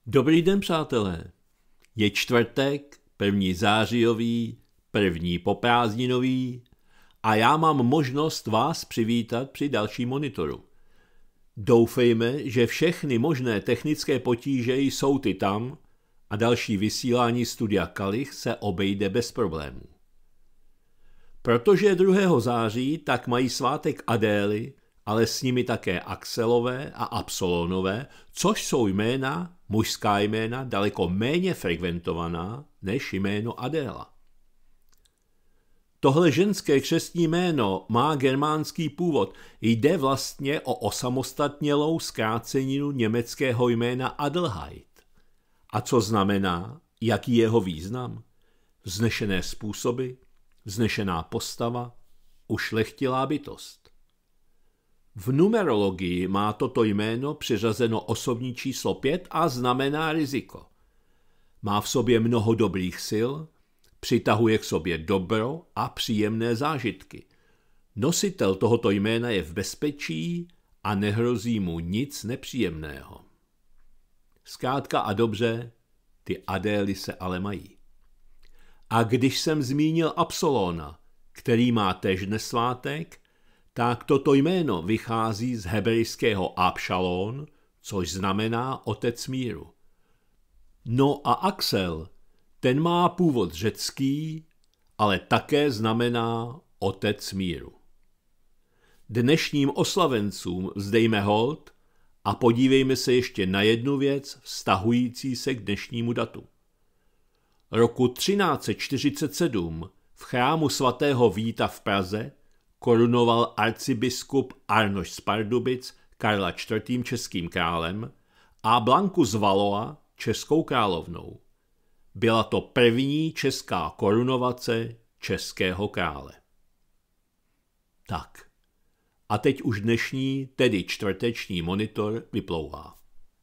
Dobrý den, přátelé. Je čtvrtek, 1. zářijový, 1. poprázdninový a já mám možnost vás přivítat při dalším monitoru. Doufejme, že všechny možné technické potíže jsou ty tam a další vysílání Studia Kalich se obejde bez problémů. Protože je 2. září, tak mají svátek Adély, ale s nimi také Axelové a Absolonové, což jsou jména, mužská jména, daleko méně frekventovaná než jméno Adéla. Tohle ženské křestní jméno má germánský původ. Jde vlastně o osamostatnělou zkráceninu německého jména Adelheid. A co znamená, jaký je jeho význam? Vznešené způsoby, vznešená postava, ušlechtilá bytost. V numerologii má toto jméno přiřazeno osobní číslo 5 a znamená riziko. Má v sobě mnoho dobrých sil, přitahuje k sobě dobro a příjemné zážitky. Nositel tohoto jména je v bezpečí a nehrozí mu nic nepříjemného. Zkrátka a dobře, ty Adély se ale mají. A když jsem zmínil Absolona, který má též dnes svátek, tak toto jméno vychází z hebrejského Abšalón, což znamená otec míru. No a Axel, ten má původ řecký, ale také znamená otec míru. Dnešním oslavencům vzdejme hold a podívejme se ještě na jednu věc vztahující se k dnešnímu datu. Roku 1347 v chrámu svatého Víta v Praze korunoval arcibiskup Arnošt z Pardubic Karla IV. Českým králem a Blanku z Valois českou královnou. Byla to první česká korunovace českého krále. Tak, a teď už dnešní, tedy čtvrteční monitor vyplouvá.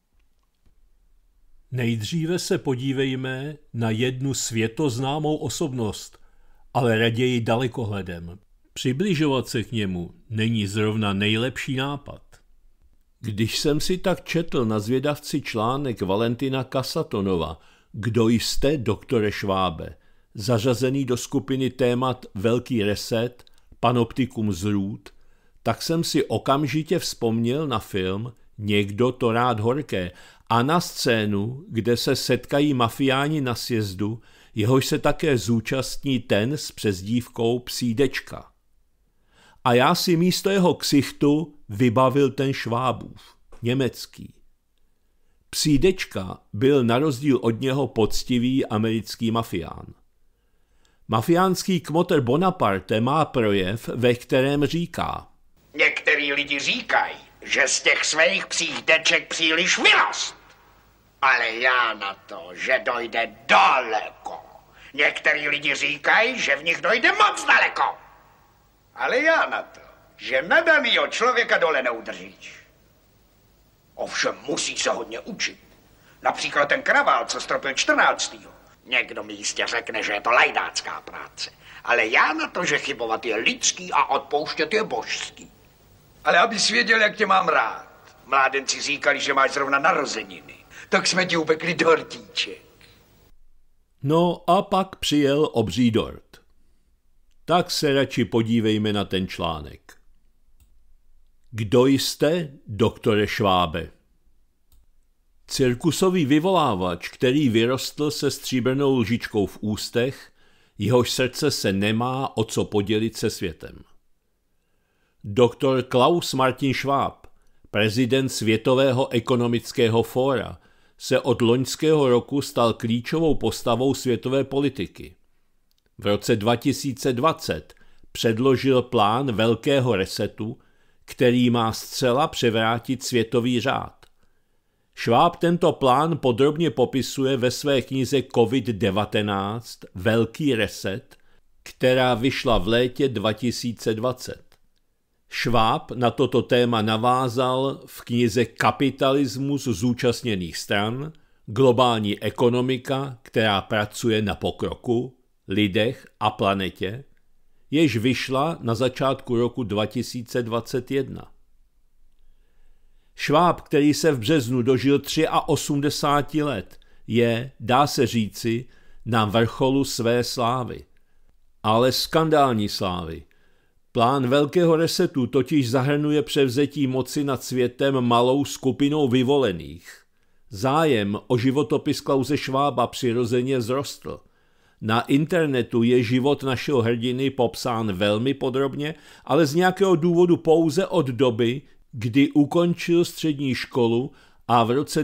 Nejdříve se podívejme na jednu světoznámou osobnost, ale raději dalekohledem. Přibližovat se k němu není zrovna nejlepší nápad. Když jsem si tak četl na Zvědavci článek Valentina Kasatonova Kdo jste, doktore Švábe, zařazený do skupiny témat Velký reset, Panoptikum zrůd, tak jsem si okamžitě vzpomněl na film Někdo to rád horké a na scénu, kde se setkají mafiáni na sjezdu, jehož se také zúčastní ten s přezdívkou Psídečka. A já si místo jeho ksichtu vybavil ten Švábův, německý. Psídečka byl na rozdíl od něho poctivý americký mafián. Mafiánský kmotr Bonaparte má projev, ve kterém říká: Některý lidi říkají, že z těch svých psích deček příliš vyrost. Ale já na to, že dojde daleko. Některý lidi říkají, že v nich dojde moc daleko. Ale já na to, že nadanýho člověka dole neudržíš. Ovšem musí se hodně učit. Například ten Kravál, co stropil 14. Někdo mi jistě řekne, že je to lajdácká práce. Ale já na to, že chybovat je lidský a odpouštět je božský. Ale abys věděl, jak tě mám rád. Mládenci říkali, že máš zrovna narozeniny. Tak jsme ti upekli dortíček. No a pak přijel obří dort. Tak se radši podívejme na ten článek. Kdo jste, doktore Švábe? Cirkusový vyvolávač, který vyrostl se stříbrnou lžičkou v ústech, jehož srdce se nemá o co podělit se světem. Doktor Klaus Martin Schwab, prezident Světového ekonomického fóra, se od loňského roku stal klíčovou postavou světové politiky. V roce 2020 předložil plán velkého resetu, který má zcela převrátit světový řád. Schwab tento plán podrobně popisuje ve své knize COVID-19 Velký reset, která vyšla v létě 2020. Schwab na toto téma navázal v knize Kapitalismus zúčastněných stran, globální ekonomika, která pracuje na pokroku, lidech a planetě, jež vyšla na začátku roku 2021. Schwab, který se v březnu dožil 83 let, je, dá se říci, na vrcholu své slávy. Ale skandální slávy. Plán velkého resetu totiž zahrnuje převzetí moci nad světem malou skupinou vyvolených. Zájem o životopis Klause Schwaba přirozeně vzrostl. Na internetu je život našeho hrdiny popsán velmi podrobně, ale z nějakého důvodu pouze od doby, kdy ukončil střední školu a v roce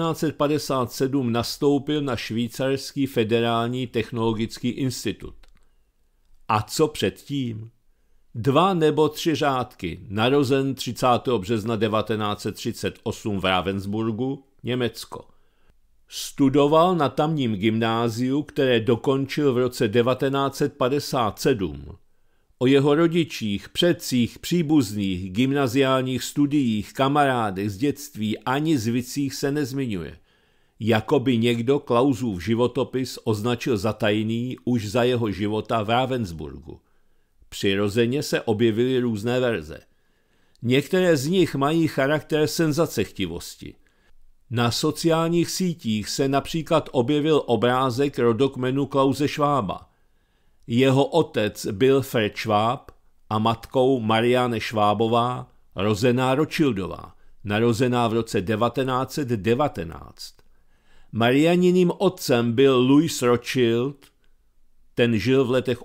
1957 nastoupil na Švýcarský federální technologický institut. A co předtím? 2 nebo 3 řádky, narozen 30. března 1938 v Ravensburgu, Německo. Studoval na tamním gymnáziu, které dokončil v roce 1957. O jeho rodičích, předcích, příbuzných, gymnaziálních studiích, kamarádech z dětství ani zvicích se nezmiňuje. Jakoby někdo Klausův životopis označil za tajný už za jeho života v Ravensburgu. Přirozeně se objevily různé verze. Některé z nich mají charakter senzacechtivosti. Na sociálních sítích se například objevil obrázek rodokmenu Klause Schwaba. Jeho otec byl Fred Schwab a matkou Marianne Schwabová, rozená Rothschildová, narozená v roce 1919. Marianiným otcem byl Louis Rothschild, ten žil v letech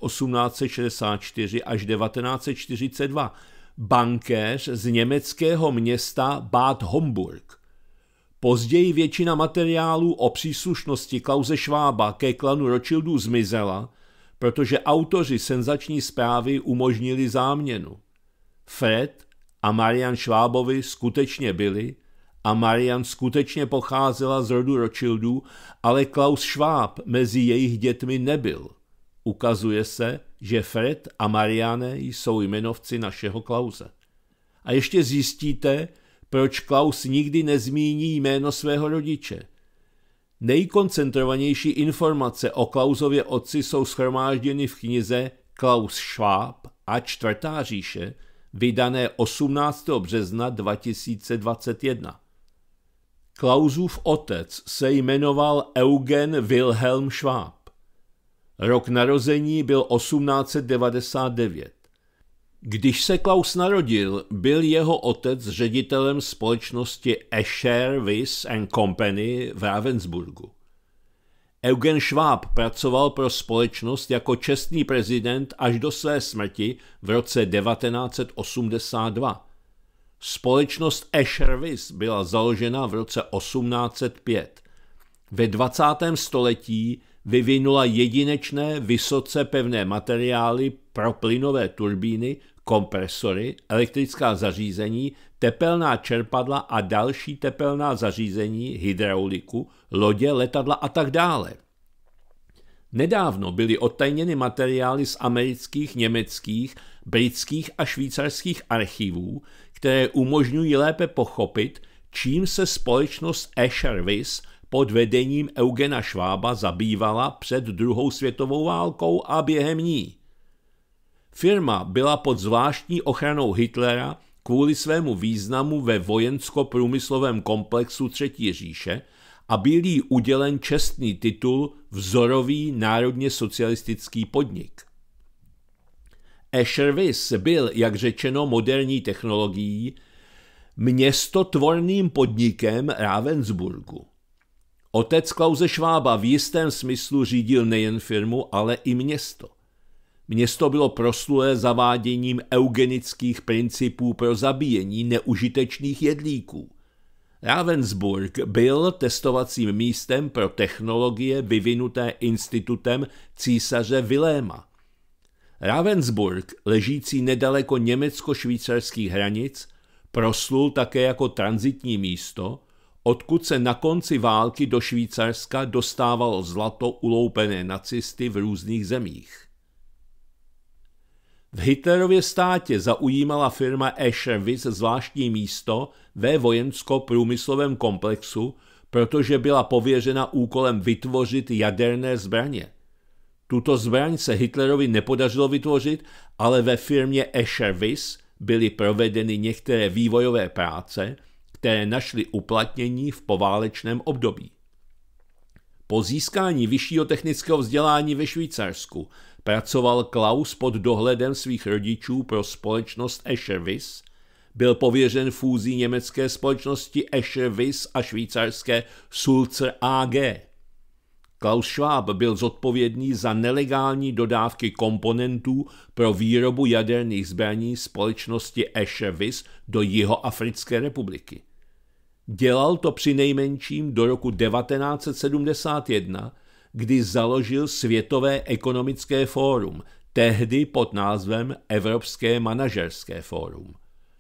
1864 až 1942, bankéř z německého města Bad Homburg. Později většina materiálů o příslušnosti Klause Schwaba ke klanu Rothschildů zmizela, protože autoři senzační zprávy umožnili záměnu. Fred a Marianne Schwabovi skutečně byli a Marianne skutečně pocházela z rodu Rothschildů, ale Klaus Schwab mezi jejich dětmi nebyl. Ukazuje se, že Fred a Marianne jsou jmenovci našeho Klause. A ještě zjistíte, proč Klaus nikdy nezmíní jméno svého rodiče. Nejkoncentrovanější informace o Klausově otci jsou shromážděny v knize Klaus Schwab a Čtvrtá říše, vydané 18. března 2021. Klausův otec se jmenoval Eugen Wilhelm Schwab. Rok narození byl 1899. Když se Klaus narodil, byl jeho otec ředitelem společnosti Escher, Wyss & Company v Ravensburgu. Eugen Schwab pracoval pro společnost jako čestný prezident až do své smrti v roce 1982. Společnost Escher Wyss byla založena v roce 1805. Ve 20. století vyvinula jedinečné vysoce pevné materiály pro plynové turbíny, kompresory, elektrická zařízení, tepelná čerpadla a další tepelná zařízení, hydrauliku, lodě, letadla a tak dále. Nedávno byly odtajněny materiály z amerických, německých, britských a švýcarských archivů, které umožňují lépe pochopit, čím se společnost Escher Wyss pod vedením Eugena Schwaba zabývala před druhou světovou válkou a během ní. Firma byla pod zvláštní ochranou Hitlera kvůli svému významu ve vojensko-průmyslovém komplexu Třetí říše a byl jí udělen čestný titul Vzorový národně socialistický podnik. Escher Wyss byl, jak řečeno moderní technologií, městotvorným podnikem Ravensburgu. Otec Klause Schwaba v jistém smyslu řídil nejen firmu, ale i město. Město bylo proslulé zaváděním eugenických principů pro zabíjení neužitečných jedlíků. Ravensburg byl testovacím místem pro technologie vyvinuté institutem císaře Viléma. Ravensburg, ležící nedaleko německo-švýcarských hranic, proslul také jako tranzitní místo, odkud se na konci války do Švýcarska dostávalo zlato uloupené nacisty v různých zemích. V Hitlerově státě zaujímala firma Escher Wyss zvláštní místo ve vojensko-průmyslovém komplexu, protože byla pověřena úkolem vytvořit jaderné zbraně. Tuto zbraň se Hitlerovi nepodařilo vytvořit, ale ve firmě Escher Wyss byly provedeny některé vývojové práce, které našly uplatnění v poválečném období. Po získání vyššího technického vzdělání ve Švýcarsku pracoval Klaus pod dohledem svých rodičů pro společnost Escher-Wyss, byl pověřen fúzí německé společnosti Escher-Wyss a švýcarské Sulzer AG. Klaus Schwab byl zodpovědný za nelegální dodávky komponentů pro výrobu jaderných zbraní společnosti Escher-Wyss do Jihoafrické republiky. Dělal to přinejmenším do roku 1971, kdy založil Světové ekonomické fórum, tehdy pod názvem Evropské manažerské fórum.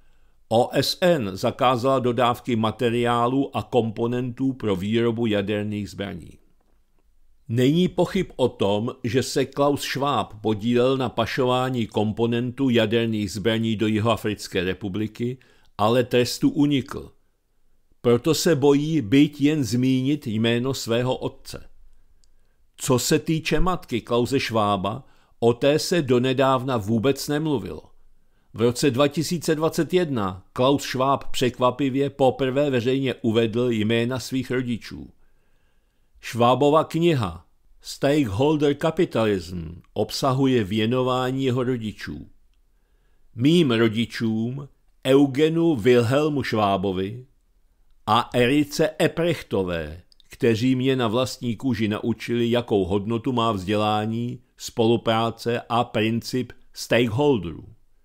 OSN zakázala dodávky materiálů a komponentů pro výrobu jaderných zbraní. Není pochyb o tom, že se Klaus Schwab podílel na pašování komponentů jaderných zbraní do Jihoafrické republiky, ale trestu unikl. Proto se bojí byť jen zmínit jméno svého otce. Co se týče matky Klause Schwaba, o té se donedávna vůbec nemluvilo. V roce 2021 Klaus Schwab překvapivě poprvé veřejně uvedl jména svých rodičů. Schwabova kniha Stakeholder Capitalism obsahuje věnování jeho rodičů. Mým rodičům, Eugenu Wilhelmu Schwabovi a Erice Eprechtové, kteří mě na vlastní kůži naučili, jakou hodnotu má vzdělání, spolupráce a princip stakeholderů.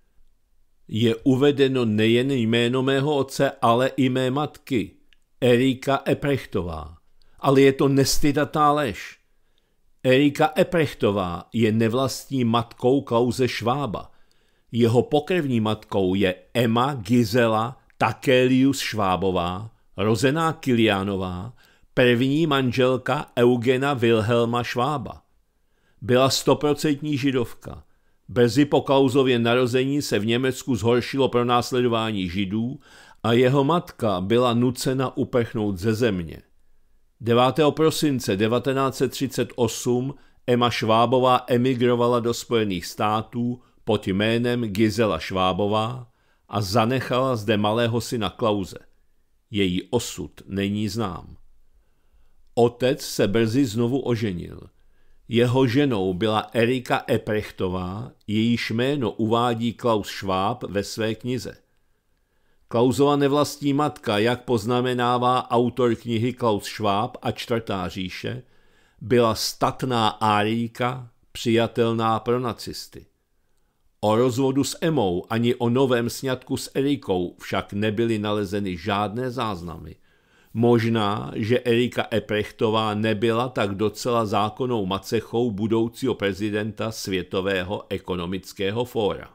Je uvedeno nejen jméno mého otce, ale i mé matky, Erika Eprechtová. Ale je to nestydatá lež. Erika Eprechtová je nevlastní matkou Klause Schwaba. Jeho pokrevní matkou je Emma Gisela Takelius Schwabová, rozená Kilianová, první manželka Eugena Wilhelma Schwaba. Byla 100% židovka. Brzy po Klausově narození se v Německu zhoršilo pronásledování židů a jeho matka byla nucena uprchnout ze země. 9. prosince 1938 Emma Schwabová emigrovala do Spojených států pod jménem Gisela Schwabová a zanechala zde malého syna Klause. Její osud není znám. Otec se brzy znovu oženil. Jeho ženou byla Erika Eprechtová, jejíž jméno uvádí Klaus Schwab ve své knize. Klausova nevlastní matka, jak poznamenává autor knihy Klaus Schwab a Čtvrtá říše, byla statná Árijka, přijatelná pro nacisty. O rozvodu s Emou ani o novém sňatku s Erikou však nebyly nalezeny žádné záznamy. Možná, že Erika Eprechtová nebyla tak docela zákonnou macechou budoucího prezidenta Světového ekonomického fóra.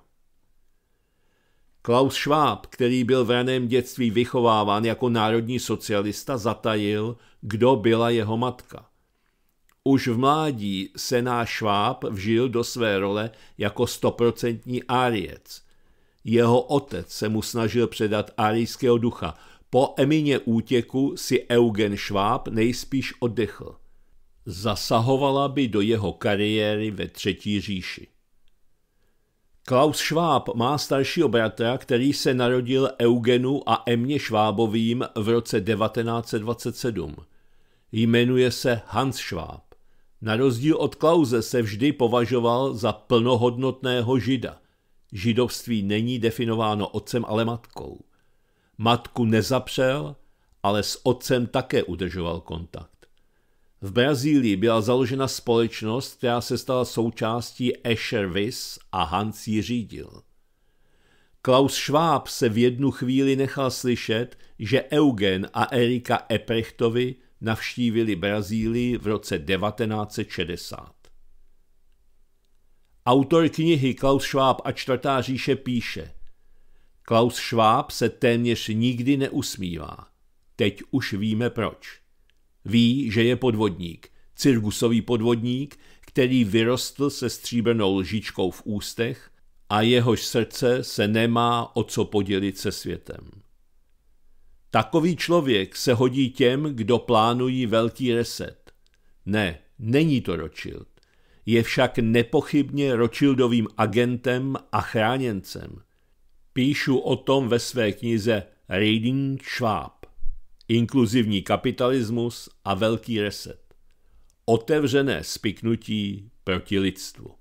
Klaus Schwab, který byl v raném dětství vychováván jako národní socialista, zatajil, kdo byla jeho matka. Už v mládí se náš Schwab vžil do své role jako 100% Árijec. Jeho otec se mu snažil předat árijského ducha. Po Emině útěku si Eugen Schwab nejspíš oddechl. Zasahovala by do jeho kariéry ve Třetí říši. Klaus Schwab má staršího bratra, který se narodil Eugenu a Emmě Schwabovým v roce 1927. Jmenuje se Hans Schwab. Na rozdíl od Klause se vždy považoval za plnohodnotného žida. Židovství není definováno otcem, ale matkou. Matku nezapřel, ale s otcem také udržoval kontakt. V Brazílii byla založena společnost, která se stala součástí Escher-Wyss a Hans ji řídil. Klaus Schwab se v jednu chvíli nechal slyšet, že Eugen a Erika Eprechtovi navštívili Brazílii v roce 1960. Autor knihy Klaus Schwab a Čtvrtá říše píše: Klaus Schwab se téměř nikdy neusmívá. Teď už víme proč. Ví, že je podvodník, cirkusový podvodník, který vyrostl se stříbrnou lžičkou v ústech a jehož srdce se nemá o co podělit se světem. Takový člověk se hodí těm, kdo plánují velký reset. Ne, není to Rothschild. Je však nepochybně Rothschildovým agentem a chráněncem. Píšu o tom ve své knize Reading Schwab, inkluzivní kapitalismus a velký reset, otevřené spiknutí proti lidstvu.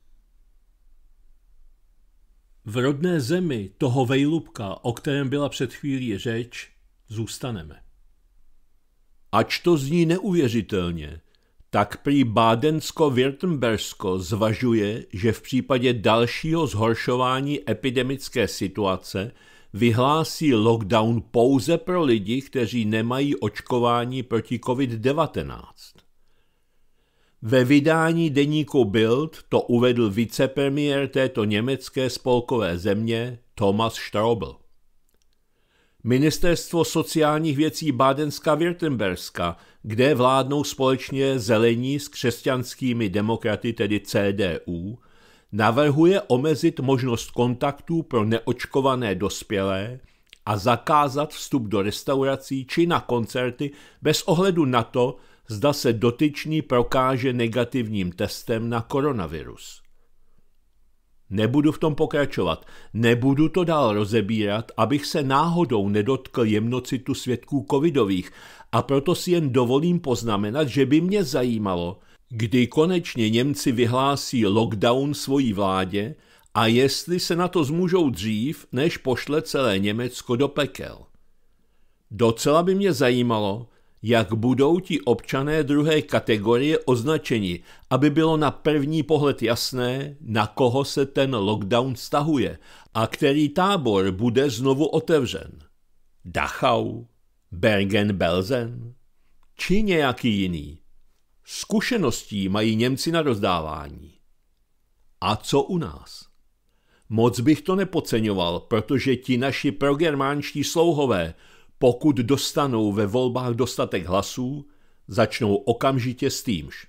V rodné zemi toho vejlubka, o kterém byla před chvílí řeč, zůstaneme. Ač to zní neuvěřitelně, tak prý Bádensko-Württembersko zvažuje, že v případě dalšího zhoršování epidemické situace vyhlásí lockdown pouze pro lidi, kteří nemají očkování proti COVID-19. Ve vydání deníku Bild to uvedl vicepremiér této německé spolkové země Thomas Strobl. Ministerstvo sociálních věcí Bádenska-Württemberska, kde vládnou společně zelení s křesťanskými demokraty, tedy CDU, navrhuje omezit možnost kontaktů pro neočkované dospělé a zakázat vstup do restaurací či na koncerty bez ohledu na to, zda se dotyčný prokáže negativním testem na koronavirus. Nebudu v tom pokračovat, nebudu to dál rozebírat, abych se náhodou nedotkl jemnocitu svědků covidových, a proto si jen dovolím poznamenat, že by mě zajímalo, kdy konečně Němci vyhlásí lockdown svojí vládě a jestli se na to zmůžou dřív, než pošle celé Německo do pekel. Docela by mě zajímalo, jak budou ti občané druhé kategorie označeni, aby bylo na první pohled jasné, na koho se ten lockdown vztahuje a který tábor bude znovu otevřen. Dachau, Bergen-Belsen či nějaký jiný. Zkušeností mají Němci na rozdávání. A co u nás? Moc bych to nepodceňoval, protože ti naši progermánští slouhové, pokud dostanou ve volbách dostatek hlasů, začnou okamžitě s týmž.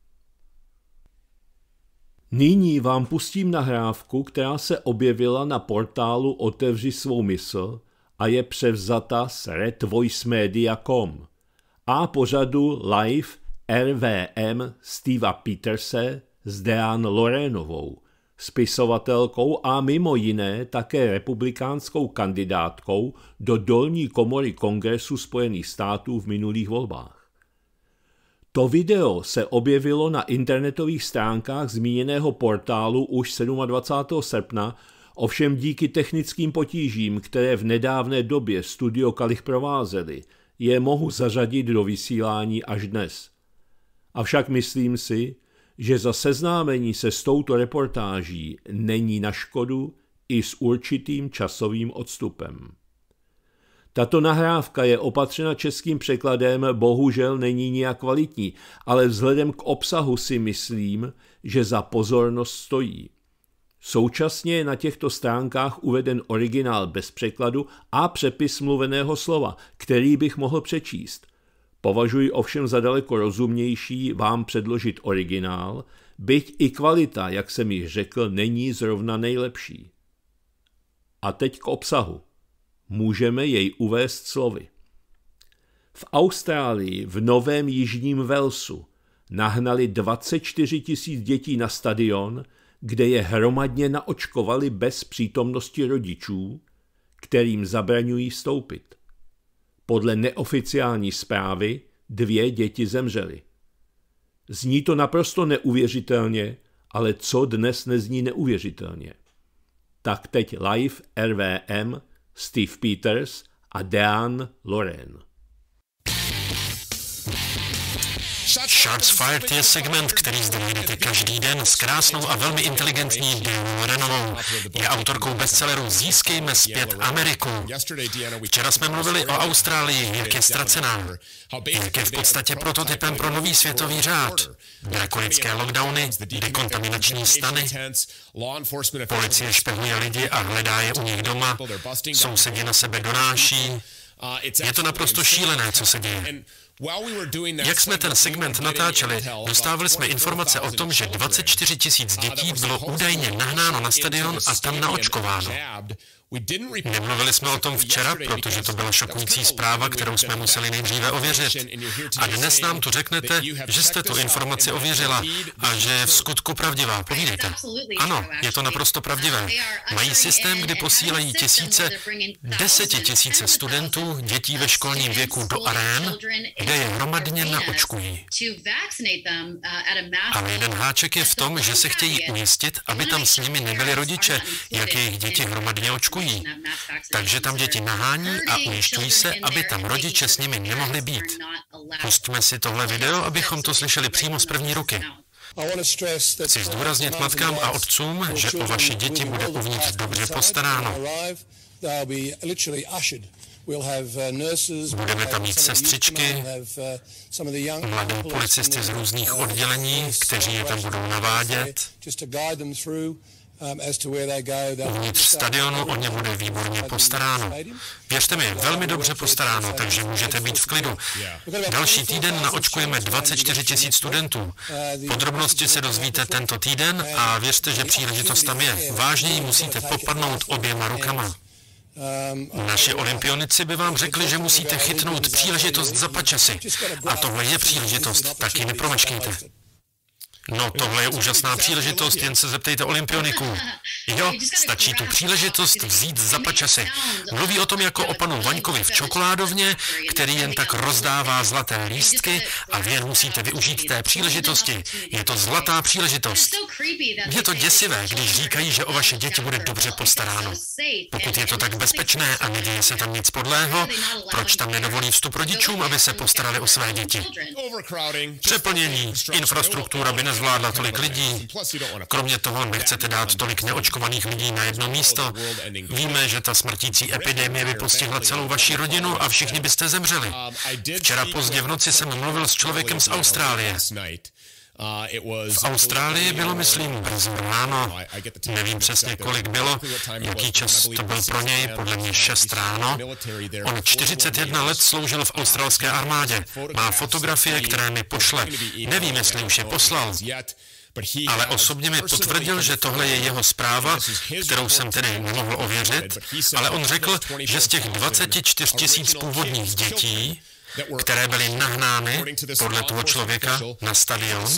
Nyní vám pustím nahrávku, která se objevila na portálu Otevři svou mysl a je převzata z redvoicemedia.com a pořadu Live RVM Steva Peterse s Deanne Lorenovou, spisovatelkou a mimo jiné také republikánskou kandidátkou do dolní komory Kongresu Spojených států v minulých volbách. To video se objevilo na internetových stránkách zmíněného portálu už 27. srpna, ovšem díky technickým potížím, které v nedávné době Studio Kalich provázely, je mohu zařadit do vysílání až dnes. Avšak myslím si, že za seznámení se s touto reportáží není na škodu i s určitým časovým odstupem. Tato nahrávka je opatřena českým překladem, bohužel není nijak kvalitní, ale vzhledem k obsahu si myslím, že za pozornost stojí. Současně je na těchto stránkách uveden originál bez překladu a přepis mluveného slova, který bych mohl přečíst. Považuji ovšem za daleko rozumnější vám předložit originál, byť i kvalita, jak jsem již řekl, není zrovna nejlepší. A teď k obsahu. Můžeme jej uvést slovy. V Austrálii v Novém Jižním Walesu nahnali 24 000 dětí na stadion, kde je hromadně naočkovali bez přítomnosti rodičů, kterým zabraňují vstoupit. Podle neoficiální zprávy 2 děti zemřely. Zní to naprosto neuvěřitelně, ale co dnes nezní neuvěřitelně? Tak teď live RVM Steve Peters a Deanne Loren. Shots Fired je segment, který zde najdete každý den s krásnou a velmi inteligentní Deanne Lorenovou. Je autorkou bestselleru Získejme zpět Ameriku. Včera jsme mluvili o Austrálii, jak je ztracená. Jak je v podstatě prototypem pro nový světový řád. Drakonické lockdowny, dekontaminační stany. Policie špehuje lidi a hledá je u nich doma. Sousedi na sebe donáší. Je to naprosto šílené, co se děje. Jak jsme ten segment natáčeli, dostávali jsme informace o tom, že 24 000 dětí bylo údajně nahnáno na stadion a tam naočkováno. Nemluvili jsme o tom včera, protože to byla šokující zpráva, kterou jsme museli nejdříve ověřit. A dnes nám tu řeknete, že jste tu informaci ověřila a že je v skutku pravdivá. Povídejte. Ano, je to naprosto pravdivé. Mají systém, kdy posílají desetitisíce studentů, dětí ve školním věku do arén, kde je hromadně naočkují. Ale jeden háček je v tom, že se chtějí ujistit, aby tam s nimi nebyli rodiče, jak jejich děti hromadně očkují. Takže tam děti nahání a ujišťují se, aby tam rodiče s nimi nemohli být. Pustíme si tohle video, abychom to slyšeli přímo z první ruky. Chci zdůraznit matkám a otcům, že o vaše děti bude uvnitř dobře postaráno. Budeme tam mít sestřičky, mladé policisty z různých oddělení, kteří je tam budou navádět. Uvnitř stadionu o ně bude výborně postaráno. Věřte mi, velmi dobře postaráno, takže můžete být v klidu. Další týden naočkujeme 24 000 studentů. Podrobnosti se dozvíte tento týden a věřte, že příležitost tam je. Vážně ji musíte popadnout oběma rukama. Naši olympionici by vám řekli, že musíte chytnout příležitost za pačesy. A tohle je příležitost, taky nepromeškejte. No, tohle je úžasná příležitost, jen se zeptejte olympioniků. Jo, stačí tu příležitost vzít za pačesy. Mluví o tom jako o panu Vaňkovi v čokoládovně, který jen tak rozdává zlaté lístky a vy jen musíte využít té příležitosti. Je to zlatá příležitost. Je to děsivé, když říkají, že o vaše děti bude dobře postaráno. Pokud je to tak bezpečné a neděje se tam nic podlého, proč tam nedovolí vstup rodičům, aby se postarali o své děti? Přeplnění, infrastruktura by nezvládla tolik lidí. Kromě toho nechcete dát tolik neočkovaných lidí na jedno místo. Víme, že ta smrtící epidemie by postihla celou vaši rodinu a všichni byste zemřeli. Včera pozdě v noci jsem mluvil s člověkem z Austrálie. V Austrálii bylo, myslím, brzo ráno. Nevím přesně, kolik bylo, jaký čas to byl pro něj, podle mě 6 ráno. On 41 let sloužil v australské armádě. Má fotografie, které mi pošle. Nevím, jestli už je poslal. Ale osobně mi potvrdil, že tohle je jeho zpráva, kterou jsem tedy nemohl ověřit, ale on řekl, že z těch 24 000 původních dětí, které byly nahnány podle toho člověka na stadion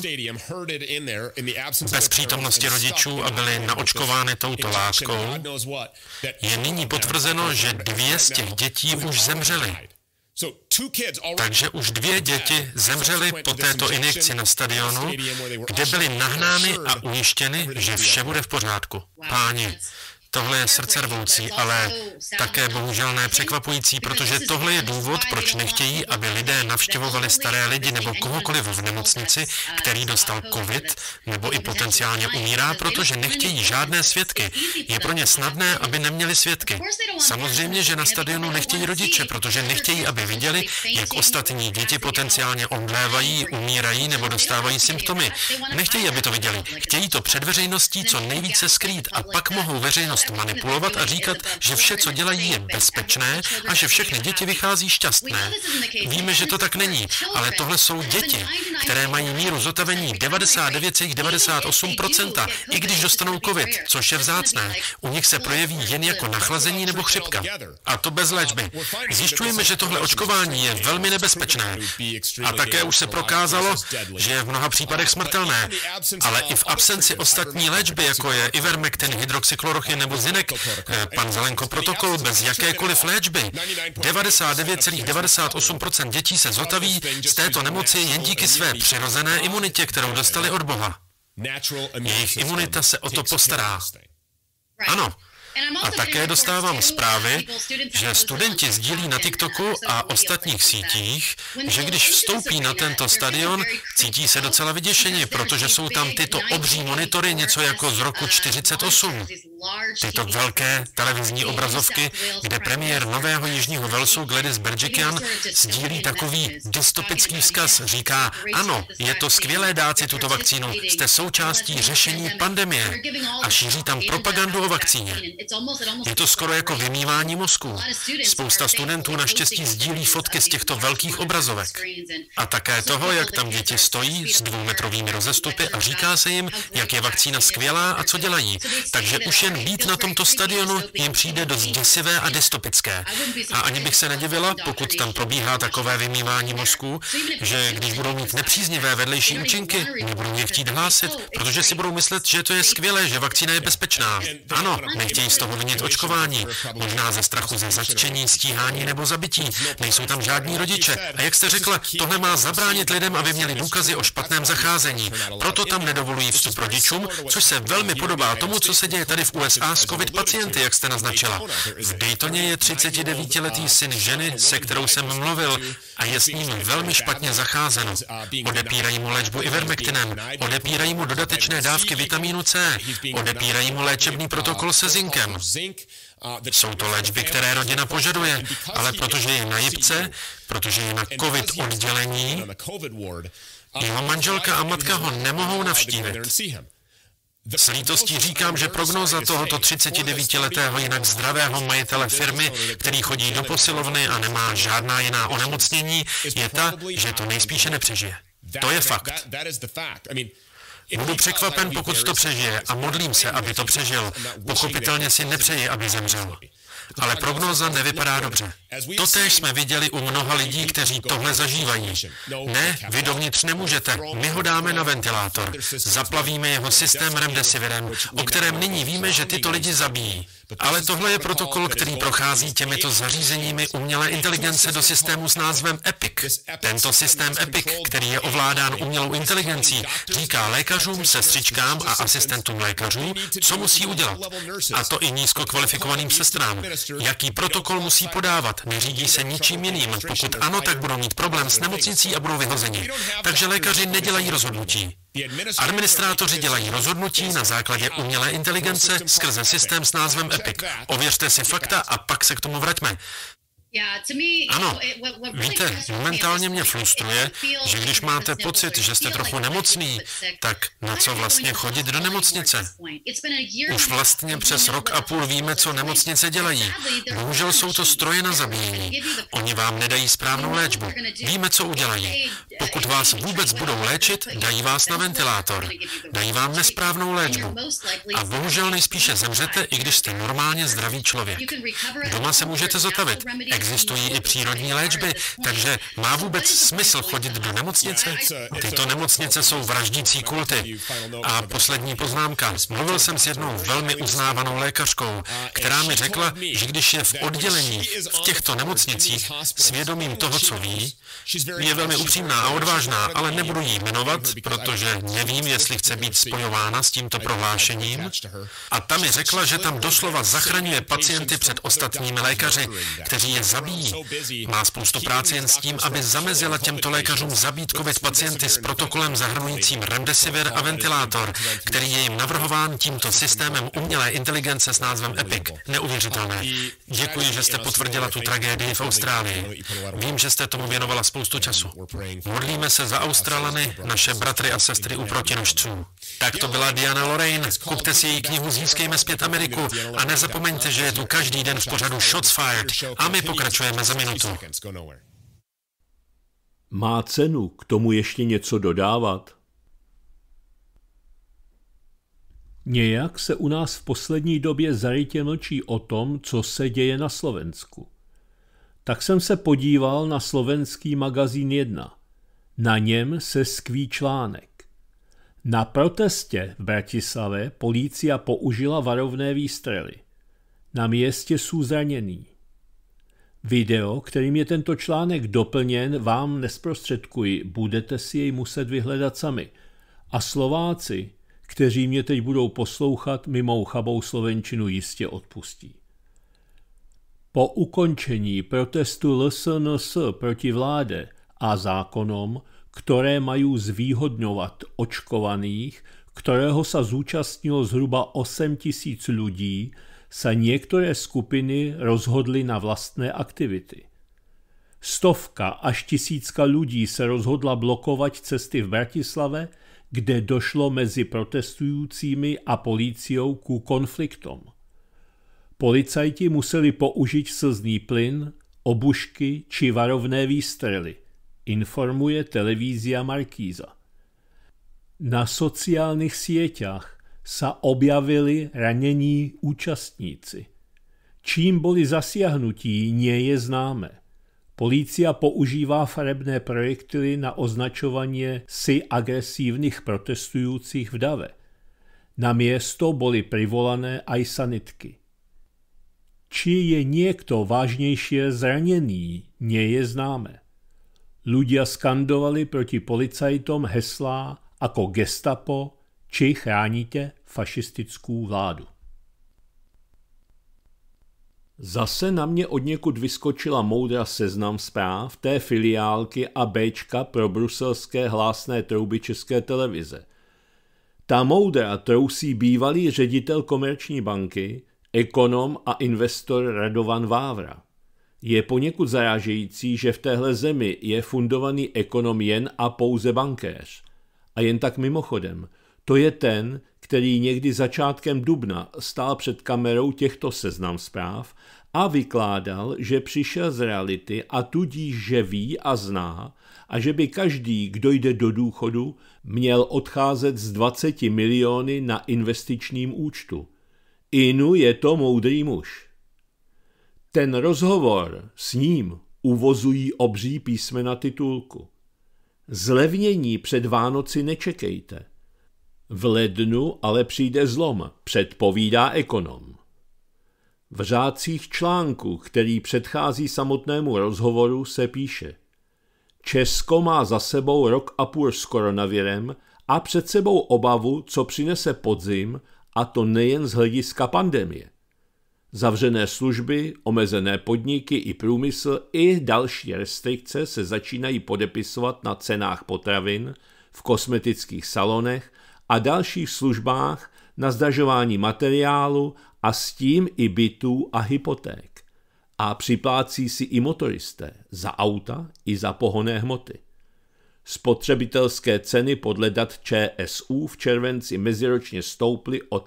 bez přítomnosti rodičů a byly naočkovány touto látkou, je nyní potvrzeno, že 2 z těch dětí už zemřely. Takže už 2 děti zemřely po této injekci na stadionu, kde byly nahnány a ujištěny, že vše bude v pořádku. Páni, tohle je srdcervoucí, ale také bohužel nepřekvapující, protože tohle je důvod, proč nechtějí, aby lidé navštěvovali staré lidi nebo kohokoliv v nemocnici, který dostal covid nebo i potenciálně umírá, protože nechtějí žádné svědky. Je pro ně snadné, aby neměli svědky. Samozřejmě, že na stadionu nechtějí rodiče, protože nechtějí, aby viděli, jak ostatní děti potenciálně omdlévají, umírají nebo dostávají symptomy. Nechtějí, aby to viděli. Chtějí to před veřejností co nejvíce skrýt a pak mohou veřejnost manipulovat a říkat, že vše, co dělají, je bezpečné a že všechny děti vychází šťastné. Víme, že to tak není, ale tohle jsou děti, které mají míru zotavení 99,98%, i když dostanou covid, což je vzácné. U nich se projeví jen jako nachlazení nebo chřipka. A to bez léčby. Zjišťujeme, že tohle očkování je velmi nebezpečné. A také už se prokázalo, že je v mnoha případech smrtelné. Ale i v absenci ostatní léčby, jako je Ivermectin, hydroxychlorochyn nebo Zinek, pan Zelenko protokol bez jakékoliv léčby. 99,98% dětí se zotaví z této nemoci jen díky své přirozené imunitě, kterou dostali od Boha. Jejich imunita se o to postará. Ano. A také dostávám zprávy, že studenti sdílí na TikToku a ostatních sítích, že když vstoupí na tento stadion, cítí se docela vyděšeni, protože jsou tam tyto obří monitory, něco jako z roku 48. Tyto velké televizní obrazovky, kde premiér Nového Jižního Walesu Gladys Berejiklian sdílí takový dystopický vzkaz. Říká, ano, je to skvělé dát si tuto vakcínu, jste součástí řešení pandemie a šíří tam propagandu o vakcíně. Je to skoro jako vymývání mozku. Spousta studentů naštěstí sdílí fotky z těchto velkých obrazovek. A také toho, jak tam děti stojí s 2metrovými rozestupy a říká se jim, jak je vakcína skvělá a co dělají. Takže už jen být na tomto stadionu jim přijde dost děsivé a dystopické. A ani bych se nedivila, pokud tam probíhá takové vymývání mozku, že když budou mít nepříznivé vedlejší účinky, nebudou je chtít hlásit, protože si budou myslet, že to je skvělé, že vakcína je bezpečná. Ano, nechtějí z toho vinit očkování, možná ze strachu ze zatčení, stíhání nebo zabití. Nejsou tam žádní rodiče. A jak jste řekla, tohle má zabránit lidem, aby měli důkazy o špatném zacházení. Proto tam nedovolují vstup rodičům, což se velmi podobá tomu, co se děje tady v USA s covid pacienty, jak jste naznačila. V Daytoně je 39letý syn ženy, se kterou jsem mluvil, a je s ním velmi špatně zacházeno. Odepírají mu léčbu ivermectinem, odepírají mu dodatečné dávky vitamínu C, odepírají mu léčebný protokol se zinkem. Jsou to léčby, které rodina požaduje, ale protože je na jipce, protože je na covid oddělení, jeho manželka a matka ho nemohou navštívit. S lítostí říkám, že prognóza tohoto 39letého jinak zdravého majitele firmy, který chodí do posilovny a nemá žádná jiná onemocnění, je ta, že to nejspíše nepřežije. To je fakt. Budu překvapen, pokud to přežije a modlím se, aby to přežil. Pochopitelně si nepřeji, aby zemřel. Ale prognóza nevypadá dobře. Totéž jsme viděli u mnoha lidí, kteří tohle zažívají. Ne, vy dovnitř nemůžete, my ho dáme na ventilátor. Zaplavíme jeho systém remdesivirem, o kterém nyní víme, že tyto lidi zabíjí. Ale tohle je protokol, který prochází těmito zařízeními umělé inteligence do systému s názvem EPIC. Tento systém EPIC, který je ovládán umělou inteligencí, říká lékařům, sestřičkám a asistentům lékařů, co musí udělat. A to i nízkokvalifikovaným sestrám. Jaký protokol musí podávat, neřídí se ničím jiným. Pokud ano, tak budou mít problém s nemocnicí a budou vyhozeni. Takže lékaři nedělají rozhodnutí. Administrátoři dělají rozhodnutí na základě umělé inteligence skrze systém s názvem EPIC. Ověřte si fakta a pak se k tomu vraťme. Ano, víte, momentálně mě frustruje, že když máte pocit, že jste trochu nemocný, tak na co vlastně chodit do nemocnice? Už vlastně přes rok a půl víme, co nemocnice dělají. Bohužel jsou to stroje na zabíjení. Oni vám nedají správnou léčbu. Víme, co udělají. Pokud vás vůbec budou léčit, dají vás na ventilátor. Dají vám nesprávnou léčbu. A bohužel nejspíše zemřete, i když jste normálně zdravý člověk. Doma se můžete zotavit. Existují i přírodní léčby, takže má vůbec smysl chodit do nemocnice? Tyto nemocnice jsou vraždící kulty. A poslední poznámka. Mluvil jsem s jednou velmi uznávanou lékařkou, která mi řekla, že když je v oddělení v těchto nemocnicích svědomím toho, co ví, je velmi upřímná a odvážná, ale nebudu jí jmenovat, protože nevím, jestli chce být spojována s tímto prohlášením. A ta mi řekla, že tam doslova zachraňuje pacienty před ostatními lékaři, kteří je zabíjí. Má spoustu práce jen s tím, aby zamezila těmto lékařům zabít covid pacienty s protokolem zahrnujícím remdesivir a ventilátor, který je jim navrhován tímto systémem umělé inteligence s názvem EPIC. Neuvěřitelné. Děkuji, že jste potvrdila tu tragédii v Austrálii. Vím, že jste tomu věnovala spoustu času. Modlíme se za Australany, naše bratry a sestry u protinožců. Tak to byla Diana Lorraine. Kupte si její knihu Získejme zpět Ameriku a nezapomeňte, že je tu každý den v pořadu Shots Fired a my pokračujeme za minutu. Má cenu k tomu ještě něco dodávat? Nějak se u nás v poslední době zarytě mlčí o tom, co se děje na Slovensku. Tak jsem se podíval na slovenský magazín 1. Na něm se skví článek. Na protestě v Bratislave polícia použila varovné výstřely. Na městě jsou zranění. Video, kterým je tento článek doplněn, vám nezprostředkuji, budete si jej muset vyhledat sami. A Slováci, kteří mě teď budou poslouchat, mi mou chabou slovenčinu jistě odpustí. Po ukončení protestu LSNS proti vládě a zákonom, které mají zvýhodňovat očkovaných, ktorého sa zúčastnilo zhruba 8 000 ľudí, sa niektoré skupiny rozhodli na vlastné aktivity. 100 až 1000 ľudí sa rozhodla blokovať cesty v Bratislave, kde došlo mezi protestujúcimi a políciou ku konfliktom. Policajti museli použiť slzný plyn, obušky či varovné výstrely, informuje televízia Markíza. Na sociálnych sieťach sa objavili ranení účastníci. Čím boli zasiahnutí, nie je známe. Polícia používá farebné projektily na označovanie si agresívnych protestujúcich v dave. Na miesto boli privolané aj sanitky. Či je niekto vážnejšie zranený, nie je známe. Ľudia skandovali proti policajtom heslá ako Gestapo či chránite fašistickú vládu. Zase na mě odněkud vyskočila moudra Seznam Zpráv, té filiálky a béčka pro bruselské hlásné trouby České televize. Ta moudra trousí bývalý ředitel Komerční banky, ekonom a investor Radovan Vávra. Je poněkud zarážející, že v téhle zemi je fundovaný ekonom jen a pouze bankéř. A jen tak mimochodem, to je ten, který někdy začátkem dubna stál před kamerou těchto Seznam Zpráv a vykládal, že přišel z reality a tudíž, že ví a zná a že by každý, kdo jde do důchodu, měl odcházet s 20 miliony na investičním účtu. Inu je to moudrý muž. Ten rozhovor s ním uvozují obří písmena titulku. Zlevnění před Vánoci nečekejte. V lednu ale přijde zlom, předpovídá ekonom. V řádcích článku, který předchází samotnému rozhovoru, se píše: Česko má za sebou 1,5 roku s koronavirem a před sebou obavu, co přinese podzim, a to nejen z hlediska pandemie. Zavřené služby, omezené podniky i průmysl i další restrikce se začínají podepisovat na cenách potravin, v kosmetických salonech a dalších službách, na zdražování materiálu a s tím i bytů a hypoték. A připlácí si i motoristé za auta i za pohonné hmoty. Spotřebitelské ceny podle dat ČSÚ v červenci meziročně stouply o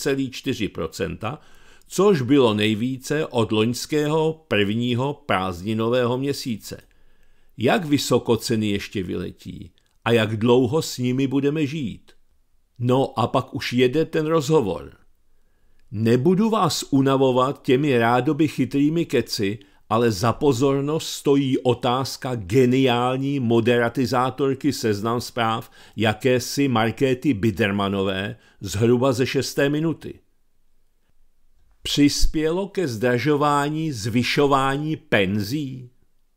3,4%, což bylo nejvíce od loňského prvního prázdninového měsíce. Jak vysoko ceny ještě vyletí a jak dlouho s nimi budeme žít? No a pak už jede ten rozhovor. Nebudu vás unavovat těmi rádoby chytrými keci, ale za pozornost stojí otázka geniální moderatizátorky Seznam Zpráv jakési Markéty Bidermanové zhruba ze 6. minuty. Přispělo ke zdražování zvyšování penzí?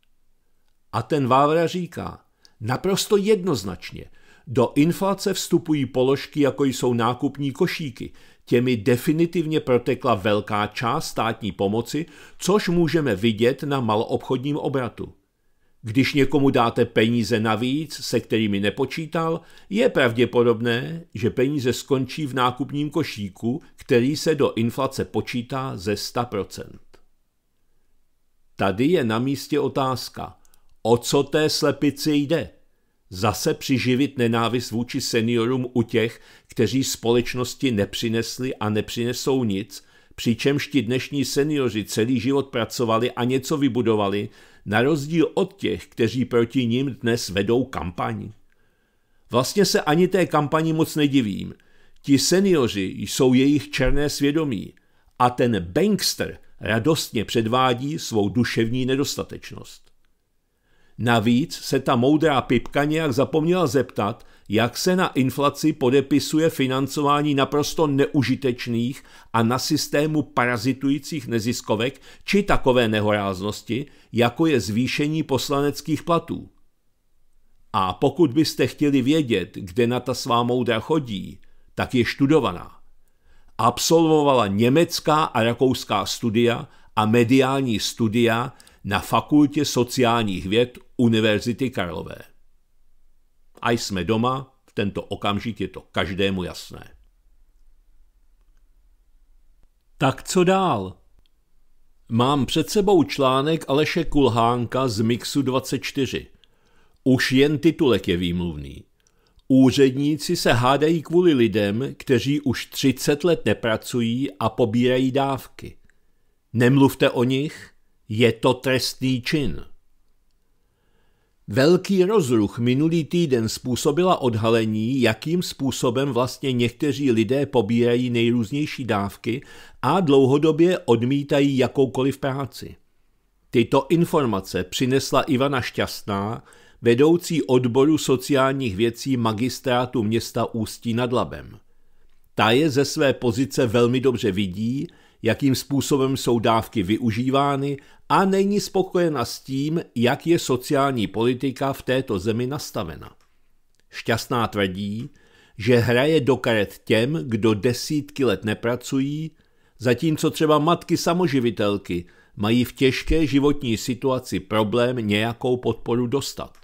A ten Vávra říká, naprosto jednoznačně, do inflace vstupují položky, jako jsou nákupní košíky. Těmi definitivně protekla velká část státní pomoci, což můžeme vidět na maloobchodním obratu. Když někomu dáte peníze navíc, se kterými nepočítal, je pravděpodobné, že peníze skončí v nákupním košíku, který se do inflace počítá ze 100%. Tady je na místě otázka, o co té slepici jde? Zase přiživit nenávist vůči seniorům u těch, kteří společnosti nepřinesli a nepřinesou nic, přičemž ti dnešní seniori celý život pracovali a něco vybudovali, na rozdíl od těch, kteří proti nim dnes vedou kampaň. Vlastně se ani té kampani moc nedivím. Ti seniori jsou jejich černé svědomí a ten bankster radostně předvádí svou duševní nedostatečnost. Navíc se ta moudrá pipka nějak zapomněla zeptat, jak se na inflaci podepisuje financování naprosto neužitečných a na systému parazitujících neziskovek či takové nehoráznosti, jako je zvýšení poslaneckých platů. A pokud byste chtěli vědět, kde na ta svá moudra chodí, tak je študovaná. Absolvovala německá a rakouská studia a mediální studia na Fakultě sociálních věd Univerzity Karlové. A jsme doma V tento okamžik je to každému jasné. Tak co dál? Mám před sebou článek Aleše Kulhánka z Mixu 24. Už jen titulek je výmluvný. Úředníci se hádají kvůli lidem, kteří už 30 let nepracují a pobírají dávky. Nemluvte o nich, je to trestný čin. Velký rozruch minulý týden způsobila odhalení, jakým způsobem vlastně někteří lidé pobírají nejrůznější dávky a dlouhodobě odmítají jakoukoliv práci. Tyto informace přinesla Ivana Šťastná, vedoucí odboru sociálních věcí magistrátu města Ústí nad Labem. Ta je ze své pozice velmi dobře vidí, jakým způsobem jsou dávky využívány a není spokojena s tím, jak je sociální politika v této zemi nastavena. Šťastná tvrdí, že hraje do karet těm, kdo desítky let nepracují, zatímco třeba matky samoživitelky mají v těžké životní situaci problém nějakou podporu dostat.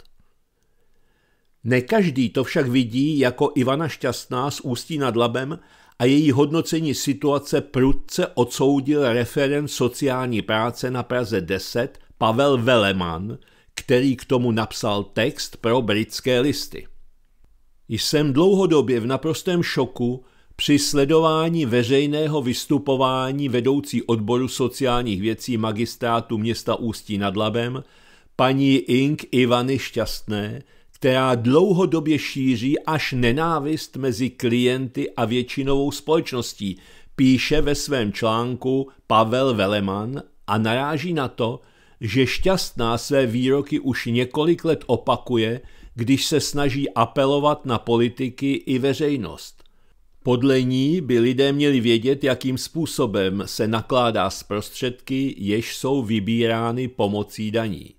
Ne každý to však vidí jako Ivana Šťastná z Ústí nad Labem a její hodnocení situace prudce odsoudil referent sociální práce na Praze 10 Pavel Veleman, který k tomu napsal text pro Britské listy. Jsem dlouhodobě v naprostém šoku při sledování veřejného vystupování vedoucí odboru sociálních věcí magistrátu města Ústí nad Labem, paní Ing. Ivany Šťastné, která dlouhodobě šíří až nenávist mezi klienty a většinovou společností, píše ve svém článku Pavel Veleman a naráží na to, že Šťastná své výroky už několik let opakuje, když se snaží apelovat na politiky i veřejnost. Podle ní by lidé měli vědět, jakým způsobem se nakládá s prostředky, jež jsou vybírány pomocí daní.